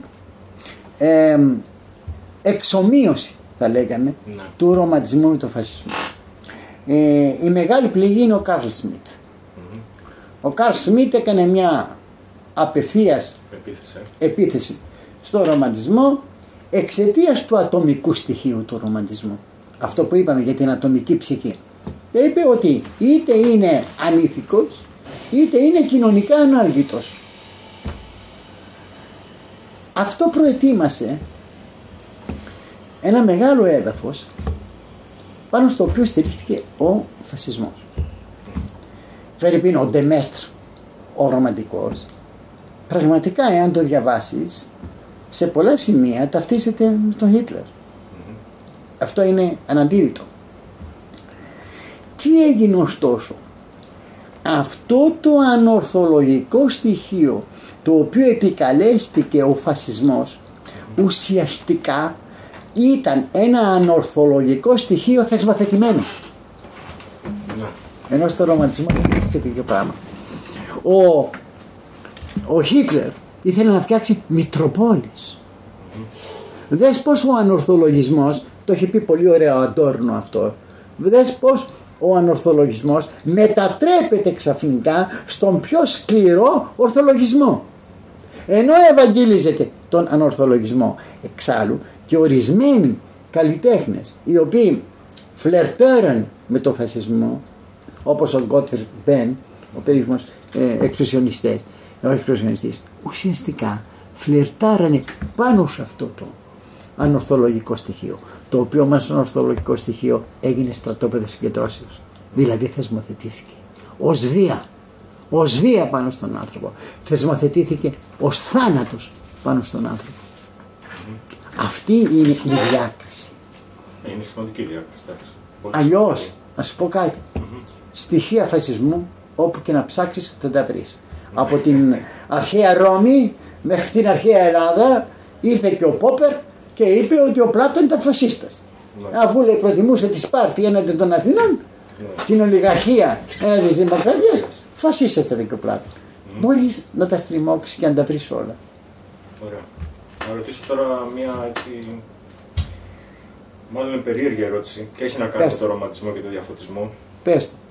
εξομοίωση, θα λέγαμε, του ρομαντισμού με τον φασισμό. Η μεγάλη πληγή είναι ο Καρλ Σμιτ. Ο Καρλ Σμιτ έκανε μια απευθείας επίθεση στο ρομαντισμό εξαιτίας του ατομικού στοιχείου του ρομαντισμού. Αυτό που είπαμε για την ατομική ψυχή. Και είπε ότι είτε είναι ανήθικος είτε είναι κοινωνικά ανάλγητος. Αυτό προετοίμασε ένα μεγάλο έδαφος πάνω στο οποίο στηρίχθηκε ο φασισμός. Φερρυπίν ο Ντεμέστρ, ο ρομαντικός, πραγματικά εάν το διαβάσεις σε πολλά σημεία ταυτίζεται με τον Χίτλερ. Αυτό είναι αναντήρητο. Τι έγινε ωστόσο? Αυτό το ανορθολογικό στοιχείο το οποίο επικαλέστηκε ο φασισμός ουσιαστικά ήταν ένα ανορθολογικό στοιχείο θεσμοθετημένο. Ενώ στο ρομαντισμό δεν υπήρχε τέτοιο πράγμα. Ο Χίτλερ ήθελε να φτιάξει μητροπόλεις. Δες πως ο ανορθολογισμός, το έχει πει πολύ ωραία ο Αντόρνο αυτό, δες πως ο ανορθολογισμός μετατρέπεται ξαφνικά στον πιο σκληρό ορθολογισμό. Ενώ ευαγγελίζεται τον ανορθολογισμό. Εξάλλου και ορισμένοι καλλιτέχνες οι οποίοι φλερτέραν με τον φασισμό, όπως ο Γκότφριντ Μπεν, ο περίφημος εξπρεσιονιστής, ουσιαστικά φλερτάρανε πάνω σε αυτό το ανορθολογικό στοιχείο, το οποίο μας ανορθολογικό στοιχείο έγινε στρατόπεδο συγκεντρώσεως, δηλαδή θεσμοθετήθηκε ως βία πάνω στον άνθρωπο, θεσμοθετήθηκε ως θάνατος πάνω στον άνθρωπο. Αυτή είναι η διάκριση. Είναι σημαντική διάκριση. Αλλιώς, να σου πω κάτι, στοιχεία φασισμού όπου και να ψάξεις δεν τα βρεις. Από την αρχαία Ρώμη μέχρι την αρχαία Ελλάδα ήρθε και ο Πόπερ και είπε ότι ο Πλάτων ήταν φασίστας. Αφού λέει προτιμούσε τη Σπάρτη έναντι των Αθηνών, την ολιγαρχία έναντι της δημοκρατίας, φασίστας ήταν και ο Πλάτων. Μπορείς να τα στριμώξεις και να τα βρεις όλα. Ωραία. Να ρωτήσω τώρα μια έτσι, μάλλον περίεργη ερώτηση και έχει να κάνει με το ρομαντισμό και το διαφωτισμό. Πες το.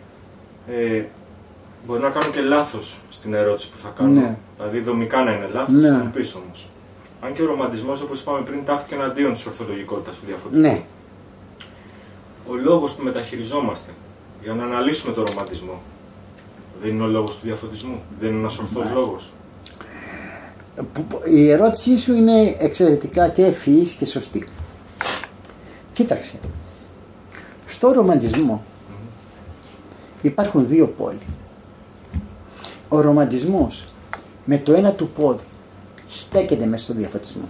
Μπορεί να κάνω και λάθος στην ερώτηση που θα κάνω. Ναι. Δηλαδή δομικά να είναι λάθος, ναι. θα μου πεις όμως. Αν και ο ρομαντισμός, όπως είπαμε πριν, τάχθηκε εναντίον της ορθολογικότητας του διαφωτισμού. Ναι. Ο λόγος που μεταχειριζόμαστε για να αναλύσουμε το ρομαντισμό δεν είναι ο λόγος του διαφωτισμού, δεν είναι ένας ορθός λόγος. Η ερώτησή σου είναι εξαιρετικά και ευφυής και σωστή. Κοίταξε. Στο ρομαντισμό υπάρχουν δύο πόλοι. Ο ρομαντισμός με το ένα του πόδι στέκεται μέσα στο διαφωτισμό.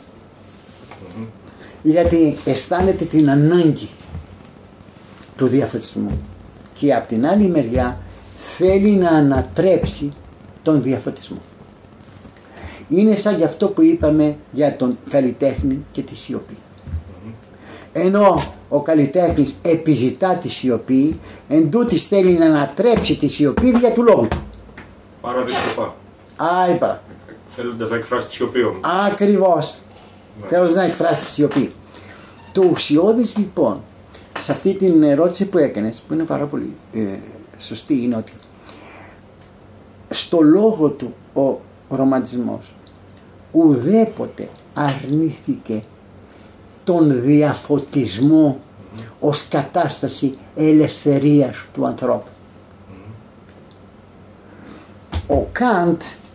Γιατί αισθάνεται την ανάγκη του διαφωτισμού και από την άλλη μεριά θέλει να ανατρέψει τον διαφωτισμό. Είναι σαν γι' αυτό που είπαμε για τον καλλιτέχνη και τη σιωπή. Ενώ ο καλλιτέχνης επιζητά τη σιωπή, εν τούτης θέλει να ανατρέψει τη σιωπή δια του λόγου του. Παραδείγμα. Είπα. Θέλοντας να εκφράσει τη σιωπή όμως. Ακριβώς. Ναι. Θέλοντας να εκφράσει τη σιωπή. Το ουσιώδης λοιπόν σε αυτή την ερώτηση που έκανες, που είναι πάρα πολύ σωστή, είναι ότι στο λόγο του ο ρομαντισμός ουδέποτε αρνήθηκε τον διαφωτισμό ως κατάσταση ελευθερίας του ανθρώπου. Ο Καντ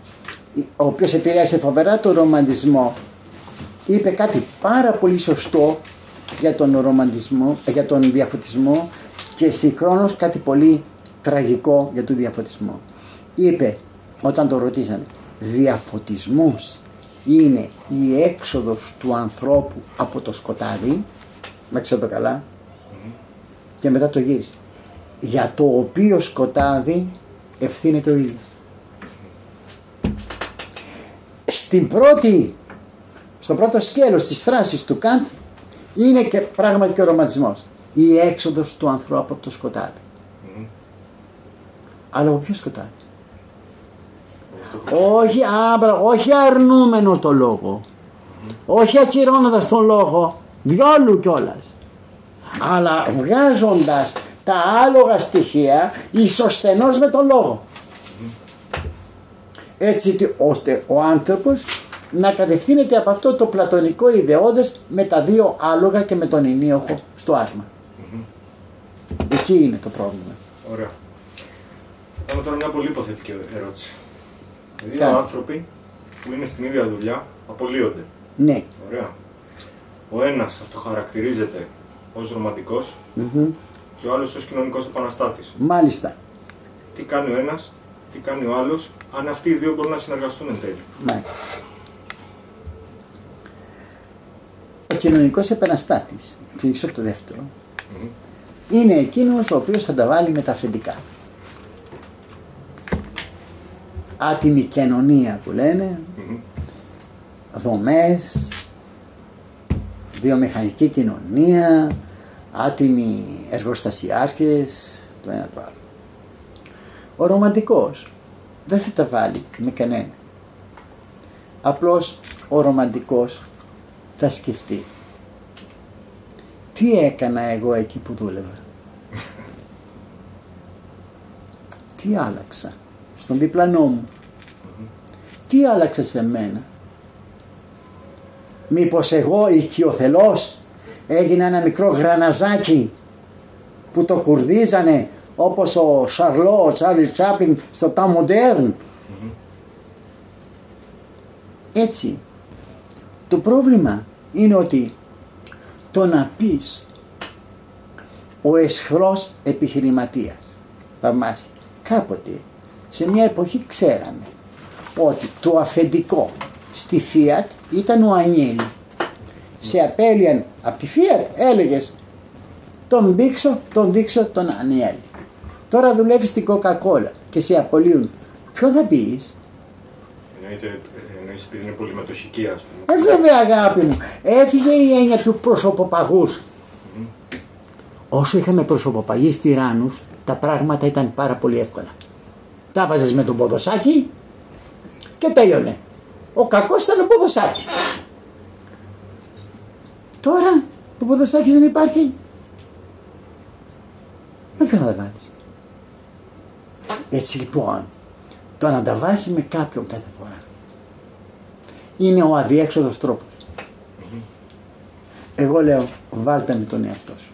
ο οποίος επηρέασε φοβερά τον ρομαντισμό, είπε κάτι πάρα πολύ σωστό για τον ρομαντισμό, για τον διαφωτισμό και συγχρόνως κάτι πολύ τραγικό για τον διαφωτισμό. Είπε όταν τον ρωτήσανε, διαφωτισμός είναι η έξοδος του ανθρώπου από το σκοτάδι, με ξέρω καλά, και μετά το γύρισε, για το οποίο σκοτάδι ευθύνεται ο ίδιος. Στο πρώτο σκέλος της φράσης του Καντ είναι και πράγματι και ο ρομαντισμός, η έξοδος του ανθρώπου από το σκοτάδι. Αλλά από ποιο σκοτάδι? Όχι αρνούμενο το λόγο, όχι ακυρώνοντας τον λόγο, διόλου κιόλας, αλλά βγάζοντας τα άλογα στοιχεία ισοσθενώς με τον λόγο, έτσι ώστε ο άνθρωπος να κατευθύνεται από αυτό το πλατωνικό ιδεώδες με τα δύο άλογα και με τον ενίοχο στο άρμα. Εκεί είναι το πρόβλημα. Ωραία. Κάνω τώρα μια πολύ υποθετική ερώτηση. Δύο άνθρωποι που είναι στην ίδια δουλειά απολύονται. Ναι. Ωραία. Ο ένας αυτοχαρακτηρίζεται ως ρομαντικός και ο άλλος ως κοινωνικός επαναστάτης. Μάλιστα. Τι κάνει ο ένας, τι κάνει ο άλλος, αν αυτοί οι δύο μπορούν να συνεργαστούν εν τέλει. Μάλιστα. Ο κοινωνικός επαναστάτης, εξηγήσω το δεύτερο, είναι εκείνος ο οποίος θα τα βάλει με τα αφεντικά. Άτιμη κοινωνία που λένε, δομές, βιομηχανική κοινωνία, άτιμοι εργοστασιάρχες, το ένα το άλλο. Ο ρομαντικός δεν θα τα βάλει με κανένα. Απλώς ο ρομαντικός θα σκεφτεί, τι έκανα εγώ εκεί που δούλευα, τι άλλαξα στον διπλανό μου, τι άλλαξε σε μένα, μήπως εγώ οικειοθελώς έγινα ένα μικρό γραναζάκι που το κουρδίζανε όπως ο Σαρλό, ο Τσάρλι Τσάπλιν στο Τα Μοντέρν. Έτσι, το πρόβλημα είναι ότι το να πεις ο αισχρός επιχειρηματίας, θαυμάσια, κάποτε σε μια εποχή ξέραμε ότι το αφεντικό στη Fiat ήταν ο Ανιέλη. Σε απέλυαν από τη Fiat, έλεγες τον δείξω τον Ανιέλη. Τώρα δουλεύεις στην Coca-Cola και σε απολύουν. Ποιο θα πεις? Εννοείς επειδή είναι πολυμετοχική, ας πούμε. Βέβαια αγάπη μου, έφυγε η έννοια του προσωποπαγούς. Όσο είχαμε προσωποπαγείς τυράννους, τα πράγματα ήταν πάρα πολύ εύκολα. Τα βάζες με τον ποδοσάκι και τέλειωνε. Ο κακός ήταν ο ποδοσάκι. Τώρα ο ποδοσάκης δεν υπάρχει. Δεν θέλω να τα βάλεις. Έτσι λοιπόν, το να τα βάζει με κάποιον κάθε φορά είναι ο αδιέξοδος τρόπος. Εγώ λέω, βάλτε με τον εαυτό σου.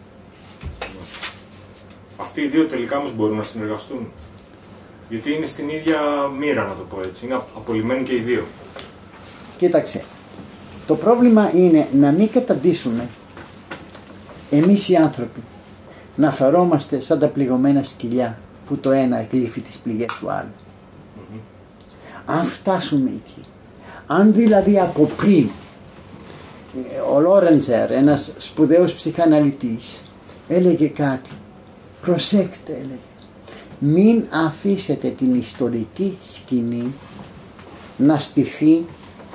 Αυτοί οι δύο τελικά όμως μπορούν να συνεργαστούν. Γιατί είναι στην ίδια μοίρα, να το πω έτσι. Είναι απολυμμένοι και οι δύο. Κοίταξε, το πρόβλημα είναι να μην καταντήσουμε εμείς οι άνθρωποι να φερόμαστε σαν τα πληγωμένα σκυλιά που το ένα εκλείφει τις πληγές του άλλου. Αν φτάσουμε εκεί, αν δηλαδή από πριν ο Λόρεντζερ, ένας σπουδαίος ψυχαναλυτής, έλεγε κάτι, προσέξτε, έλεγε, μην αφήσετε την ιστορική σκηνή να στηθεί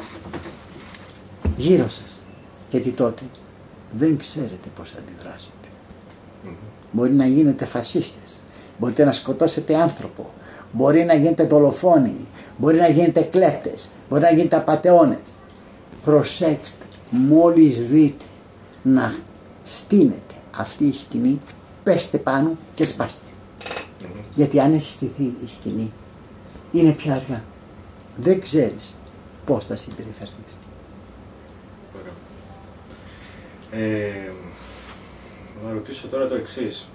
γύρω σας, γιατί τότε δεν ξέρετε πώς θα αντιδράσετε. Μπορεί να γίνετε φασίστες, μπορείτε να σκοτώσετε άνθρωπο, μπορεί να γίνετε δολοφόνοι, μπορεί να γίνετε κλέφτες, μπορεί να γίνετε απατεώνες. Προσέξτε, μόλις δείτε να στείνετε αυτή η σκηνή, πέστε πάνω και σπάστε. Γιατί αν έχει στηθεί η σκηνή, είναι πια αργά. Δεν ξέρεις πώς θα συμπεριφερθείς. Να ρωτήσω τώρα το εξής.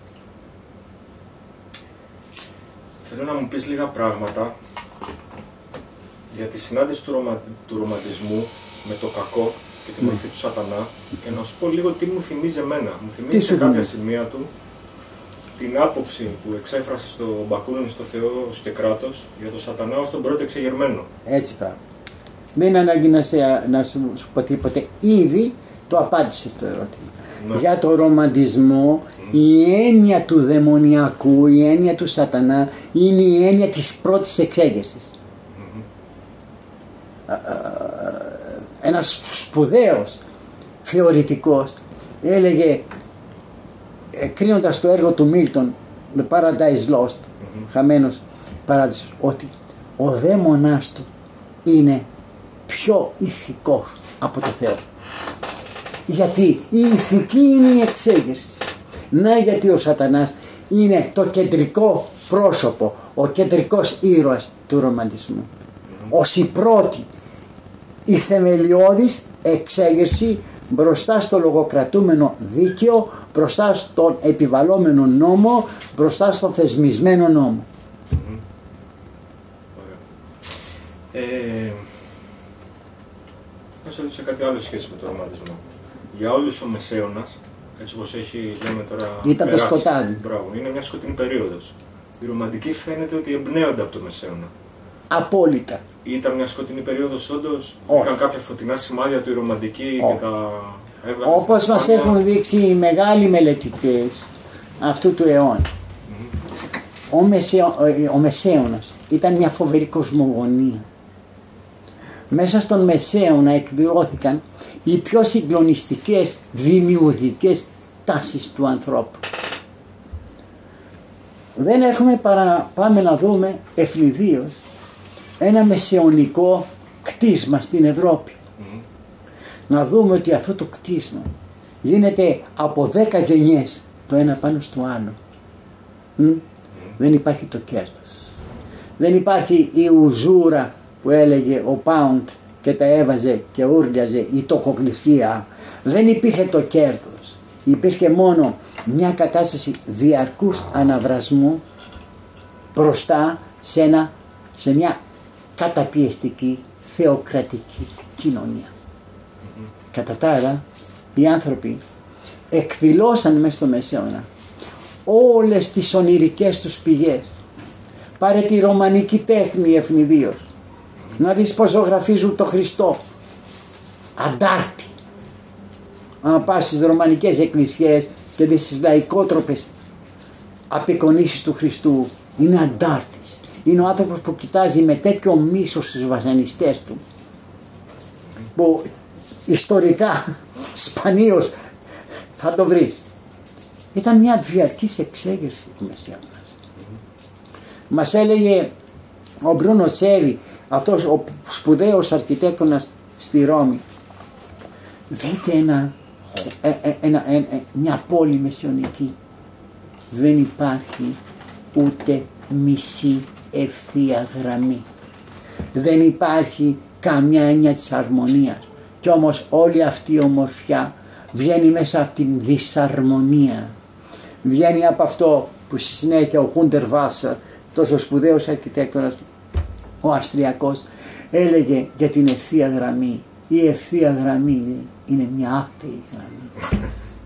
Θέλω να μου πεις λίγα πράγματα για τη συνάντηση του ρομαντισμού με το κακό και τη μορφή του σατανά και να σου πω λίγο τι μου θυμίζει εμένα. Μου θυμίζει σε κάποια σημεία του την άποψη που εξέφρασε στο Μπακούνιν στο Θεό και κράτος για τον σατανά ως τον πρώτο εξεγερμένο. Έτσι πράγμα. Δεν είναι ανάγκη να σου πω τίποτε. Ήδη το απάντησες το ερώτημα. Ναι. Για το ρομαντισμό η έννοια του δαιμονιακού, η έννοια του σατανά είναι η έννοια της πρώτης εξέγερσης. Ένας σπουδαίος θεωρητικός έλεγε, κρίνοντας το έργο του Μίλτον The Paradise Lost, χαμένος παράδεισος, ότι ο δαίμονάς του είναι πιο ηθικός από το Θεό. Γιατί η ηθική είναι η εξέγερση. Να γιατί ο σατανάς είναι το κεντρικό πρόσωπο, ο κεντρικός ήρωας του ρομαντισμού. Ως η πρώτη, η θεμελιώδης εξέγερση μπροστά στο λογοκρατούμενο δίκαιο, μπροστά στον επιβαλλόμενο νόμο, μπροστά στον θεσμισμένο νόμο. Να σε ρωτήσω κάτι άλλο σχέση με τον ρομαντισμό. Για όλους ο Μεσαίωνας, έτσι όπως έχει λέμε τώρα ήταν περάσει, το σκοτάδι. Μπράβο, είναι μια σκοτεινή περίοδος. Οι ρομαντικοί φαίνεται ότι εμπνέονται από το Μεσαίωνα. Απόλυτα. Ήταν μια σκοτεινή περίοδος όντως, Όχι. είχαν κάποια φωτεινά σημάδια του οι ρομαντικοί και τα έβγαλαν. Όπως μας έχουν δείξει οι μεγάλοι μελετητές αυτού του αιώνα. Ο Μεσαίωνας ήταν μια φοβερή κοσμογονία. Μέσα στον Μεσαίωνα εκδηλώθηκαν οι πιο συγκλονιστικές δημιουργικές τάσεις του ανθρώπου. Δεν έχουμε παρά να πάμε να δούμε ευνηδίως ένα μεσαιωνικό κτίσμα στην Ευρώπη. Να δούμε ότι αυτό το κτίσμα γίνεται από 10 γενιές το ένα πάνω στο άλλο. Δεν υπάρχει το κέρδος. Δεν υπάρχει η ουζούρα που έλεγε ο Πάουντ και τα έβαζε και ούρλιαζε, η τοχοκλησία. Δεν υπήρχε το κέρδος. Υπήρχε μόνο μια κατάσταση διαρκούς αναβρασμού μπροστά σε μια καταπιεστική θεοκρατική κοινωνία. Κατά τα άλλα, οι άνθρωποι εκδηλώσαν μέσα στο Μεσαίωνα όλες τις ονειρικές τους πηγές. Πάρε τη ρωμανική τέχνη ευνηδίως. Να δεις πως ζωγραφίζουν το Χριστό. Αντάρτη. Αν πας στις ρωμανικές εκκλησίες και δεις τις λαϊκότροπες απεικονίσεις του Χριστού, είναι αντάρτης. Είναι ο άνθρωπος που κοιτάζει με τέτοιο μίσος στους βασανιστές του, που ιστορικά σπανίως θα το βρεις. Ήταν μια διαρκής εξέγερση του Μεσαίωνας. Μας έλεγε ο Μπρούνο Τσέβι, αυτός ο σπουδαίος αρχιτέκτονας στη Ρώμη, δείτε μια πόλη μεσαιωνική, δεν υπάρχει ούτε μισή ευθεία γραμμή, δεν υπάρχει καμιά έννοια της αρμονίας, κι όμως όλη αυτή η ομορφιά βγαίνει μέσα από την δυσαρμονία, βγαίνει από αυτό που στη συνέχεια ο Χούντερ Βάσερ, αυτός ο σπουδαίος αρχιτέκτονας, ο Αυστριακός, έλεγε για την ευθεία γραμμή. Η ευθεία γραμμή είναι μια άθεη γραμμή.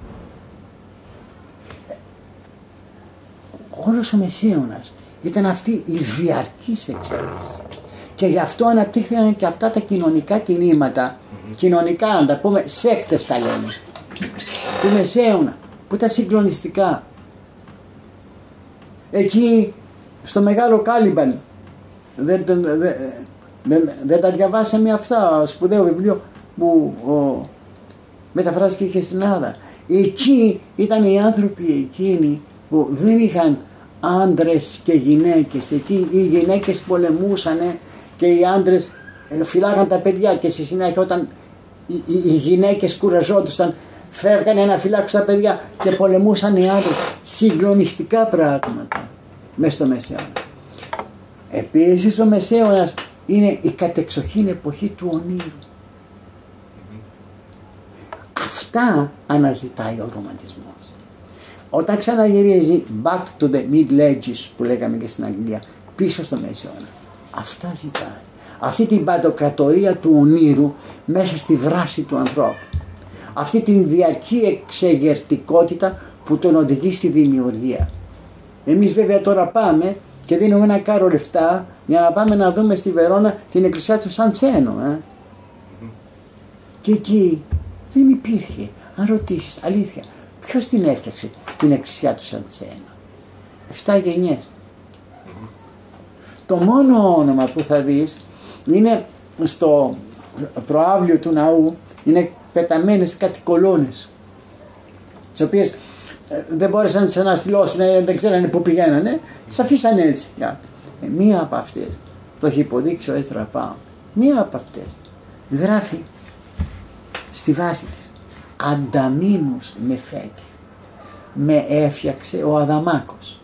Όλος ο Μεσαίωνας ήταν αυτή η διαρκής εξέλιξη. Και γι' αυτό αναπτύχθηκαν και αυτά τα κοινωνικά κινήματα, κοινωνικά να τα πούμε, σέκτες τα λένε, του Μεσαίωνα, που ήταν συγκλονιστικά. Εκεί στο Μεγάλο Κάλιμπαν, δεν τα διαβάσαμε αυτά, σπουδαίο βιβλίο που μεταφράστηκε και στην Ελλάδα. Εκεί ήταν οι άνθρωποι εκείνοι που δεν είχαν άντρες και γυναίκες. Εκεί οι γυναίκες πολεμούσανε και οι άντρες φυλάγαν τα παιδιά, και στη συνέχεια όταν οι γυναίκες κουραζόντουσαν φεύγανε να φυλάξουν τα παιδιά και πολεμούσαν οι άντρες. Συγκλονιστικά πράγματα μέσα στο Μεσαίωνα. Επίσης ο Μεσαίωνας είναι η κατεξοχήν εποχή του ονείρου. Αυτά αναζητάει ο ρομαντισμός. Όταν ξαναγυρίζει back to the Middle Ages που λέγαμε και στην Αγγλία, πίσω στο Μεσαίωνα, αυτά ζητάει. αυτή την παντοκρατορία του ονείρου μέσα στη βράση του ανθρώπου. Αυτή την διαρκή εξεγερτικότητα που τον οδηγεί στη δημιουργία. Εμείς βέβαια τώρα πάμε και δίνουμε ένα κάρο λεφτά για να πάμε να δούμε στη Βερόνα την εκκλησιά του Σαν Τσένο. Και εκεί δεν υπήρχε, αν ρωτήσεις αλήθεια, ποιος την έφτιαξε την εκκλησιά του Σαν Τσένο? 7 γενιές. Το μόνο όνομα που θα δεις είναι στο προάβλιο του ναού, είναι πεταμένες κάτι κολόνες, τις οποίες δεν μπόρεσαν να τις αναστηλώσουν, δεν ξέρανε πού πηγαίνανε, τις αφήσανε έτσι. Μία από αυτές, το έχει υποδείξει ο Έστρα Πάων, μία από αυτές γράφει στη βάση της «Ανταμίνους με φέκη, με έφτιαξε ο Αδαμάκος».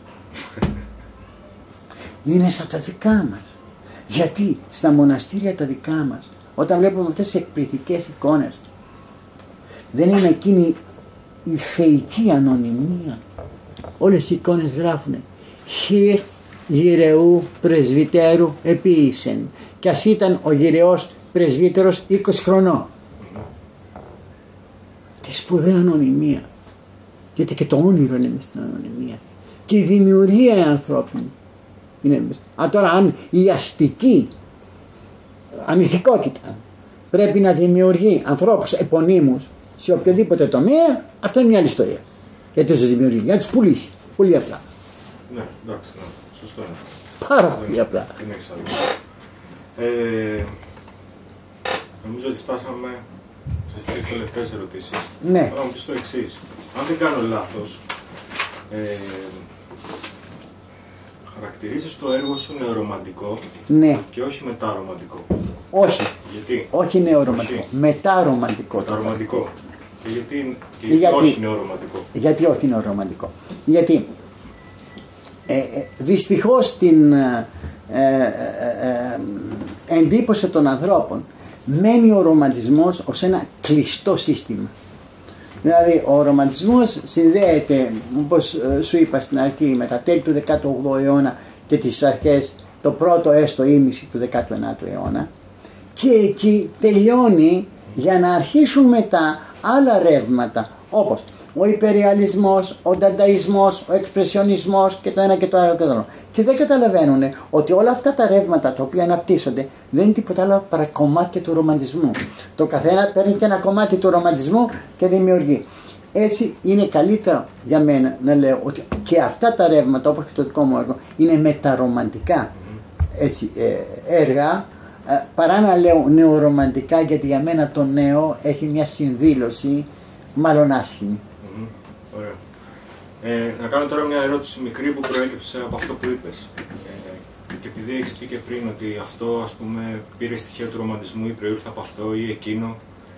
Είναι σαν τα δικά μας. Γιατί στα μοναστήρια τα δικά μας, όταν βλέπουμε αυτές τις εκπληκτικές εικόνες, δεν είναι εκείνη η θεϊκή ανωνυμία? Όλες οι εικόνες γράφουνε «Χειρ γυρεού πρεσβυτέρου επίησεν», κι ας ήταν ο γυρεός πρεσβύτερος 20 χρονών. Τι σπουδαία ανωνυμία. Γιατί και το όνειρο είναι μες στην ανωνυμία. Και η δημιουργία είναι ανθρώπινη. Τώρα αν η αστική αμυθικότητα πρέπει να δημιουργεί ανθρώπους επωνύμους σε οποιοδήποτε τομέα, αυτό είναι μια άλλη ιστορία. Γιατί τους δημιουργεί, για να τους πουλήσει. Πολύ απλά. Ναι, εντάξει, ναι. Σωστό είναι. Πάρα πολύ απλά. Δεν έχεις άδικο. Νομίζω ότι φτάσαμε στις 3 τελευταίες ερωτήσεις. Ναι. Θα μου πεις το εξής. Αν δεν κάνω λάθος, χαρακτηρίζεις το έργο σου νεορομαντικό, ναι, και όχι μεταρομαντικό. Όχι. Γιατί? Όχι νεορομαντικό. Όχι. Μεταρομαντικό. Μεταρομαντικό. Και γιατί όχι νεορομαντικό? Γιατί όχι νεορομαντικό? Γιατί δυστυχώς την εντύπωση των ανθρώπων μένει ο ρομαντισμός ως ένα κλειστό σύστημα. Δηλαδή ο ρομαντισμός συνδέεται, όπως σου είπα στην αρχή, με τα τέλη του 18ου αιώνα και τις αρχές, το πρώτο έστω ήμιση του 19ου αιώνα, και εκεί τελειώνει για να αρχίσουν μετά άλλα ρεύματα, όπως ο υπεριαλισμός, ο ντανταϊσμός, ο εξπρεσιονισμός και το ένα και το άλλο και το άλλο. Και δεν καταλαβαίνουν ότι όλα αυτά τα ρεύματα τα οποία αναπτύσσονται δεν είναι τίποτα άλλο παρά κομμάτια του ρομαντισμού. Το καθένα παίρνει και ένα κομμάτι του ρομαντισμού και δημιουργεί. Έτσι είναι καλύτερο για μένα να λέω ότι και αυτά τα ρεύματα, όπως και το δικό μου έργο, είναι μεταρομαντικά έργα, παρά να λέω νεορομαντικά, γιατί για μένα το νέο έχει μια συνδήλωση μάλλον άσχημη. Ωραία. Να κάνω τώρα μια ερώτηση μικρή που προέκυψε από αυτό που είπες. Και επειδή έχεις πει και πριν ότι αυτό, ας πούμε, πήρε στοιχεία του ρομαντισμού ή προήλθε από αυτό ή εκείνο,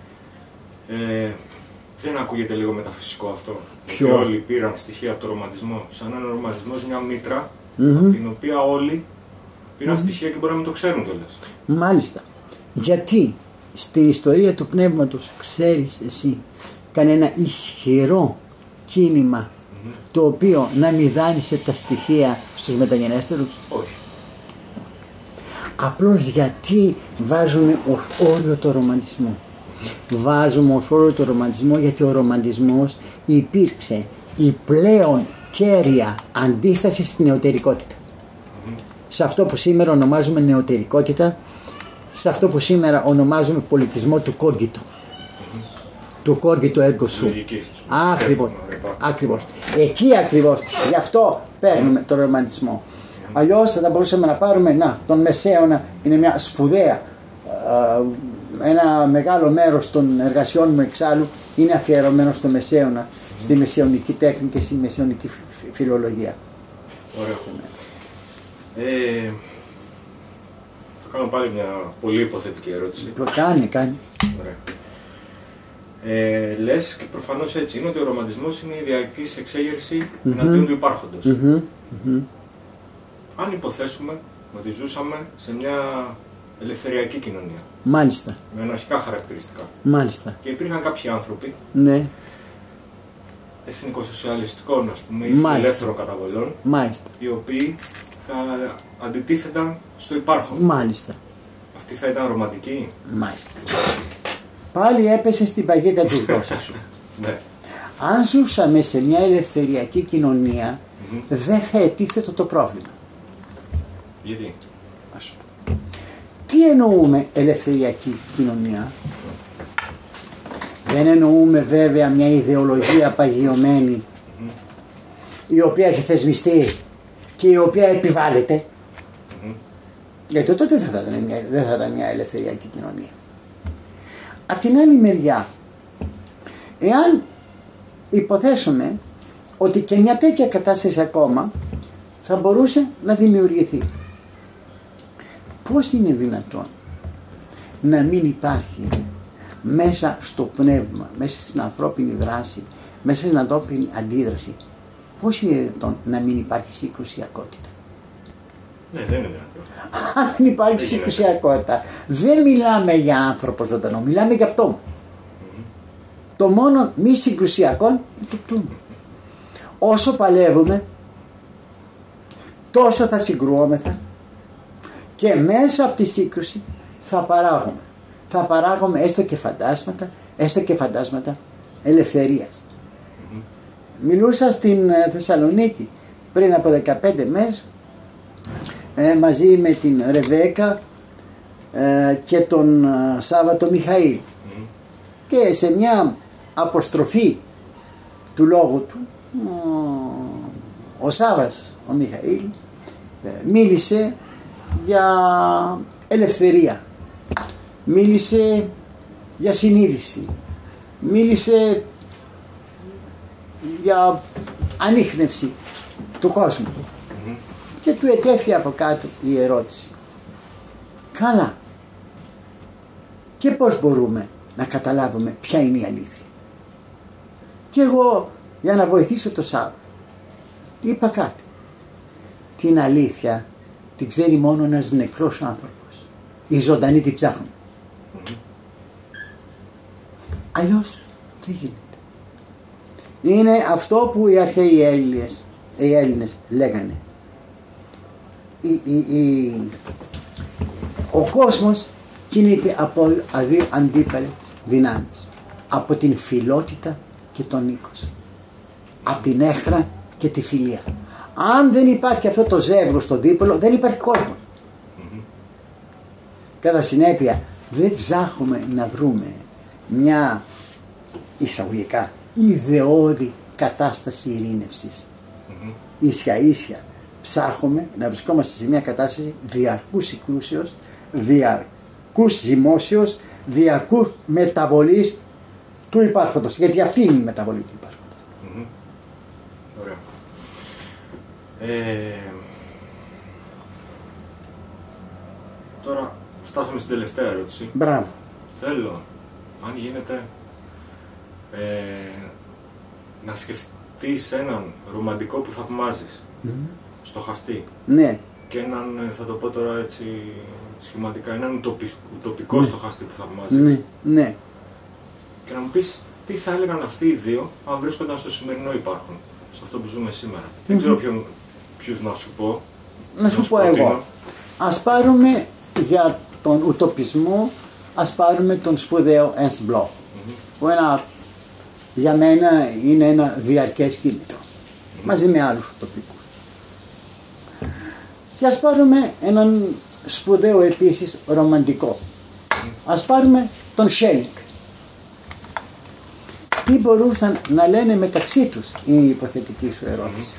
δεν ακούγεται λίγο μεταφυσικό αυτό? Ποιο? Ότι όλοι πήραν στοιχεία από το ρομαντισμό, σαν να είναι ο ρομαντισμός μια μήτρα, από την οποία όλοι πήραν στοιχεία και μπορεί να μην το ξέρουν κιόλας. Μάλιστα. Γιατί στη ιστορία του πνεύματος, ξέρεις εσύ, κανένα ισχυρό κίνημα το οποίο να μηδάνισε τα στοιχεία στους μεταγενέστερους? Όχι. Απλώς γιατί βάζουμε ως όριο το ρομαντισμό. Βάζουμε ως όριο το ρομαντισμό γιατί ο ρομαντισμός υπήρξε η πλέον κέρια αντίσταση στην νεωτερικότητα. Σε αυτό που σήμερα ονομάζουμε νεωτερικότητα, σε αυτό που σήμερα ονομάζουμε πολιτισμό του κόγκιτο. Του κόγκιτο έργο σου. Ακριβώς. Εκεί ακριβώς. Γι' αυτό παίρνουμε τον ρομαντισμό. Αλλιώς θα μπορούσαμε να πάρουμε τον Μεσαίωνα, είναι μια σπουδαία, ένα μεγάλο μέρος των εργασιών μου εξάλλου είναι αφιερωμένο στο Μεσαίωνα, στη μεσαιωνική τέχνη και στη μεσαιωνική φιλολογία. Ωραία. Θα κάνω πάλι μια πολύ υποθετική ερώτηση. Κάνει. Ωραία. Λες, και προφανώς έτσι είναι, ότι ο ρομαντισμός είναι η διαρκής εξέγερση εναντίον του υπάρχοντος. Αν υποθέσουμε ότι ζούσαμε σε μια ελευθεριακή κοινωνία. Μάλιστα. Με αναρχικά χαρακτηριστικά. Μάλιστα. Και υπήρχαν κάποιοι άνθρωποι, ναι, εθνικοσοσιαλιστικών, ας πούμε, ή φιλελεύθερων καταβολών, μάλιστα, οι οποίοι θα αντιτίθεταν στο υπάρχον. Μάλιστα. Αυτή θα ήταν ρομαντική. Μάλιστα. Πάλι έπεσε στην παγίδα της γλώσσας σου. Ναι. Αν ζούσαμε σε μια ελευθεριακή κοινωνία, δεν θα ετίθετο το πρόβλημα. Γιατί? Ας σου πω. Τι εννοούμε ελευθεριακή κοινωνία? Δεν εννοούμε βέβαια μια ιδεολογία παγιωμένη, η οποία έχει θεσμιστεί και η οποία επιβάλλεται. Γιατί τότε δεν θα ήταν μια ελευθεριακή κοινωνία. Απ' την άλλη μεριά, εάν υποθέσουμε ότι και μια τέτοια κατάσταση ακόμα θα μπορούσε να δημιουργηθεί, πώς είναι δυνατόν να μην υπάρχει μέσα στο πνεύμα, μέσα στην ανθρώπινη δράση, μέσα στην ανθρώπινη αντίδραση, πώς είναι δυνατόν να μην υπάρχει συγκρουσιακότητα? Ναι, δεν είναι δυνατόν. Αν δεν υπάρχει συγκρουσιακότητα, δεν μιλάμε για άνθρωπο ζωντανό, μιλάμε για πτώμα. Το μόνο μη συγκρουσιακό είναι το πτώμα. Όσο παλεύουμε, τόσο θα συγκρουόμεθα και μέσα από τη σύγκρουση θα παράγουμε. Θα παράγουμε έστω και φαντάσματα ελευθερίας. Μιλούσα στην Θεσσαλονίκη πριν από 15 μέρες μαζί με την Ρεβέκα και τον Σάββατο Μιχαήλ, και σε μια αποστροφή του λόγου του ο Σάββας ο Μιχαήλ μίλησε για ελευθερία, μίλησε για συνείδηση, μίλησε για ανίχνευση του κόσμου. Και του ετέθη από κάτω η ερώτηση: καλά, και πώς μπορούμε να καταλάβουμε ποια είναι η αλήθεια? Και εγώ, για να βοηθήσω το Σάββατο, είπα κάτι: την αλήθεια την ξέρει μόνο ένας νεκρός άνθρωπος, οι ζωντανοί την ψάχνουν. Αλλιώς τι γίνεται? Είναι αυτό που οι αρχαίοι Έλληνες λέγανε: ο κόσμος κινείται από αντίπαλες δυνάμεις, από την φιλότητα και τον οίκος, από την έχθρα και τη φιλία. Αν δεν υπάρχει αυτό το ζεύγος στο δίπολο, δεν υπάρχει κόσμος. Κατά συνέπεια, δεν ψάχνουμε να βρούμε μια εισαγωγικά ιδεώδη κατάσταση ειρήνευσης. Ίσια ίσια ψάχνουμε να βρισκόμαστε σε μια κατάσταση διαρκούς συγκρούσεως, διαρκούς ζυμώσεως, διαρκούς μεταβολής του υπάρχοντος. Γιατί αυτή είναι η μεταβολή του υπάρχοντος. Ωραία. Τώρα φτάσαμε στην τελευταία ερώτηση. Μπράβο. Θέλω, αν γίνεται, να σκεφτείς έναν ρομαντικό που θαυμάζεις, στοχαστή. Ναι. Και έναν, θα το πω τώρα έτσι σχηματικά, έναν ουτοπικό στοχαστή που θαυμάζεις. Ναι. Και να μου πεις τι θα έλεγαν αυτοί οι δύο αν βρίσκονταν στο σημερινό υπάρχον, σε αυτό που ζούμε σήμερα. Δεν ξέρω ποιους να σου πω. Να σου πω εγώ. Ας πάρουμε για τον ουτοπισμό, ας πάρουμε τον σπουδαίο Ernst Bloch, που για μένα είναι ένα διαρκές κίνητρο, μαζί με άλλους ουτοπικούς. Και ας πάρουμε έναν σπουδαίο επίσης ρομαντικό. Ας πάρουμε τον Schelling. Τι μπορούσαν να λένε μεταξύ τους, είναι η υποθετική σου ερώτηση.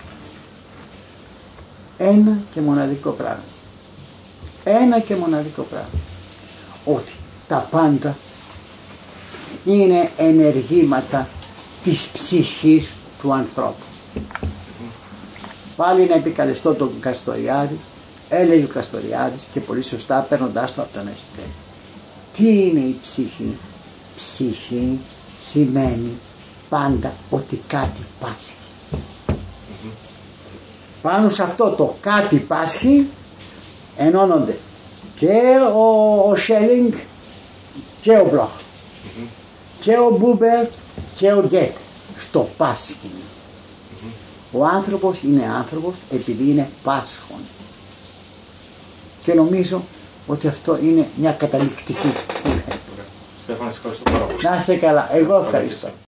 Ένα και μοναδικό πράγμα. Ένα και μοναδικό πράγμα. Ότι τα πάντα είναι ενεργήματα της ψυχής του ανθρώπου. Πάλι να επικαλεστώ τον Καστοριάδη, έλεγε ο Καστοριάδης και πολύ σωστά παίρνοντάς το από τον Αριστοτέλη. Τι είναι η ψυχή? Ψυχή σημαίνει πάντα ότι κάτι πάσχει. Πάνω σε αυτό το κάτι πάσχει ενώνονται και ο Schelling και ο Μπλοχ και ο Μπούμπερ και ο Γκέτε στο πάσχη. Ο άνθρωπος είναι άνθρωπος επειδή είναι πάσχων. Και νομίζω ότι αυτό είναι μια καταληκτική. Στέφανα, σε ευχαριστώ πάρα πολύ. Να είσαι καλά, εγώ ευχαριστώ.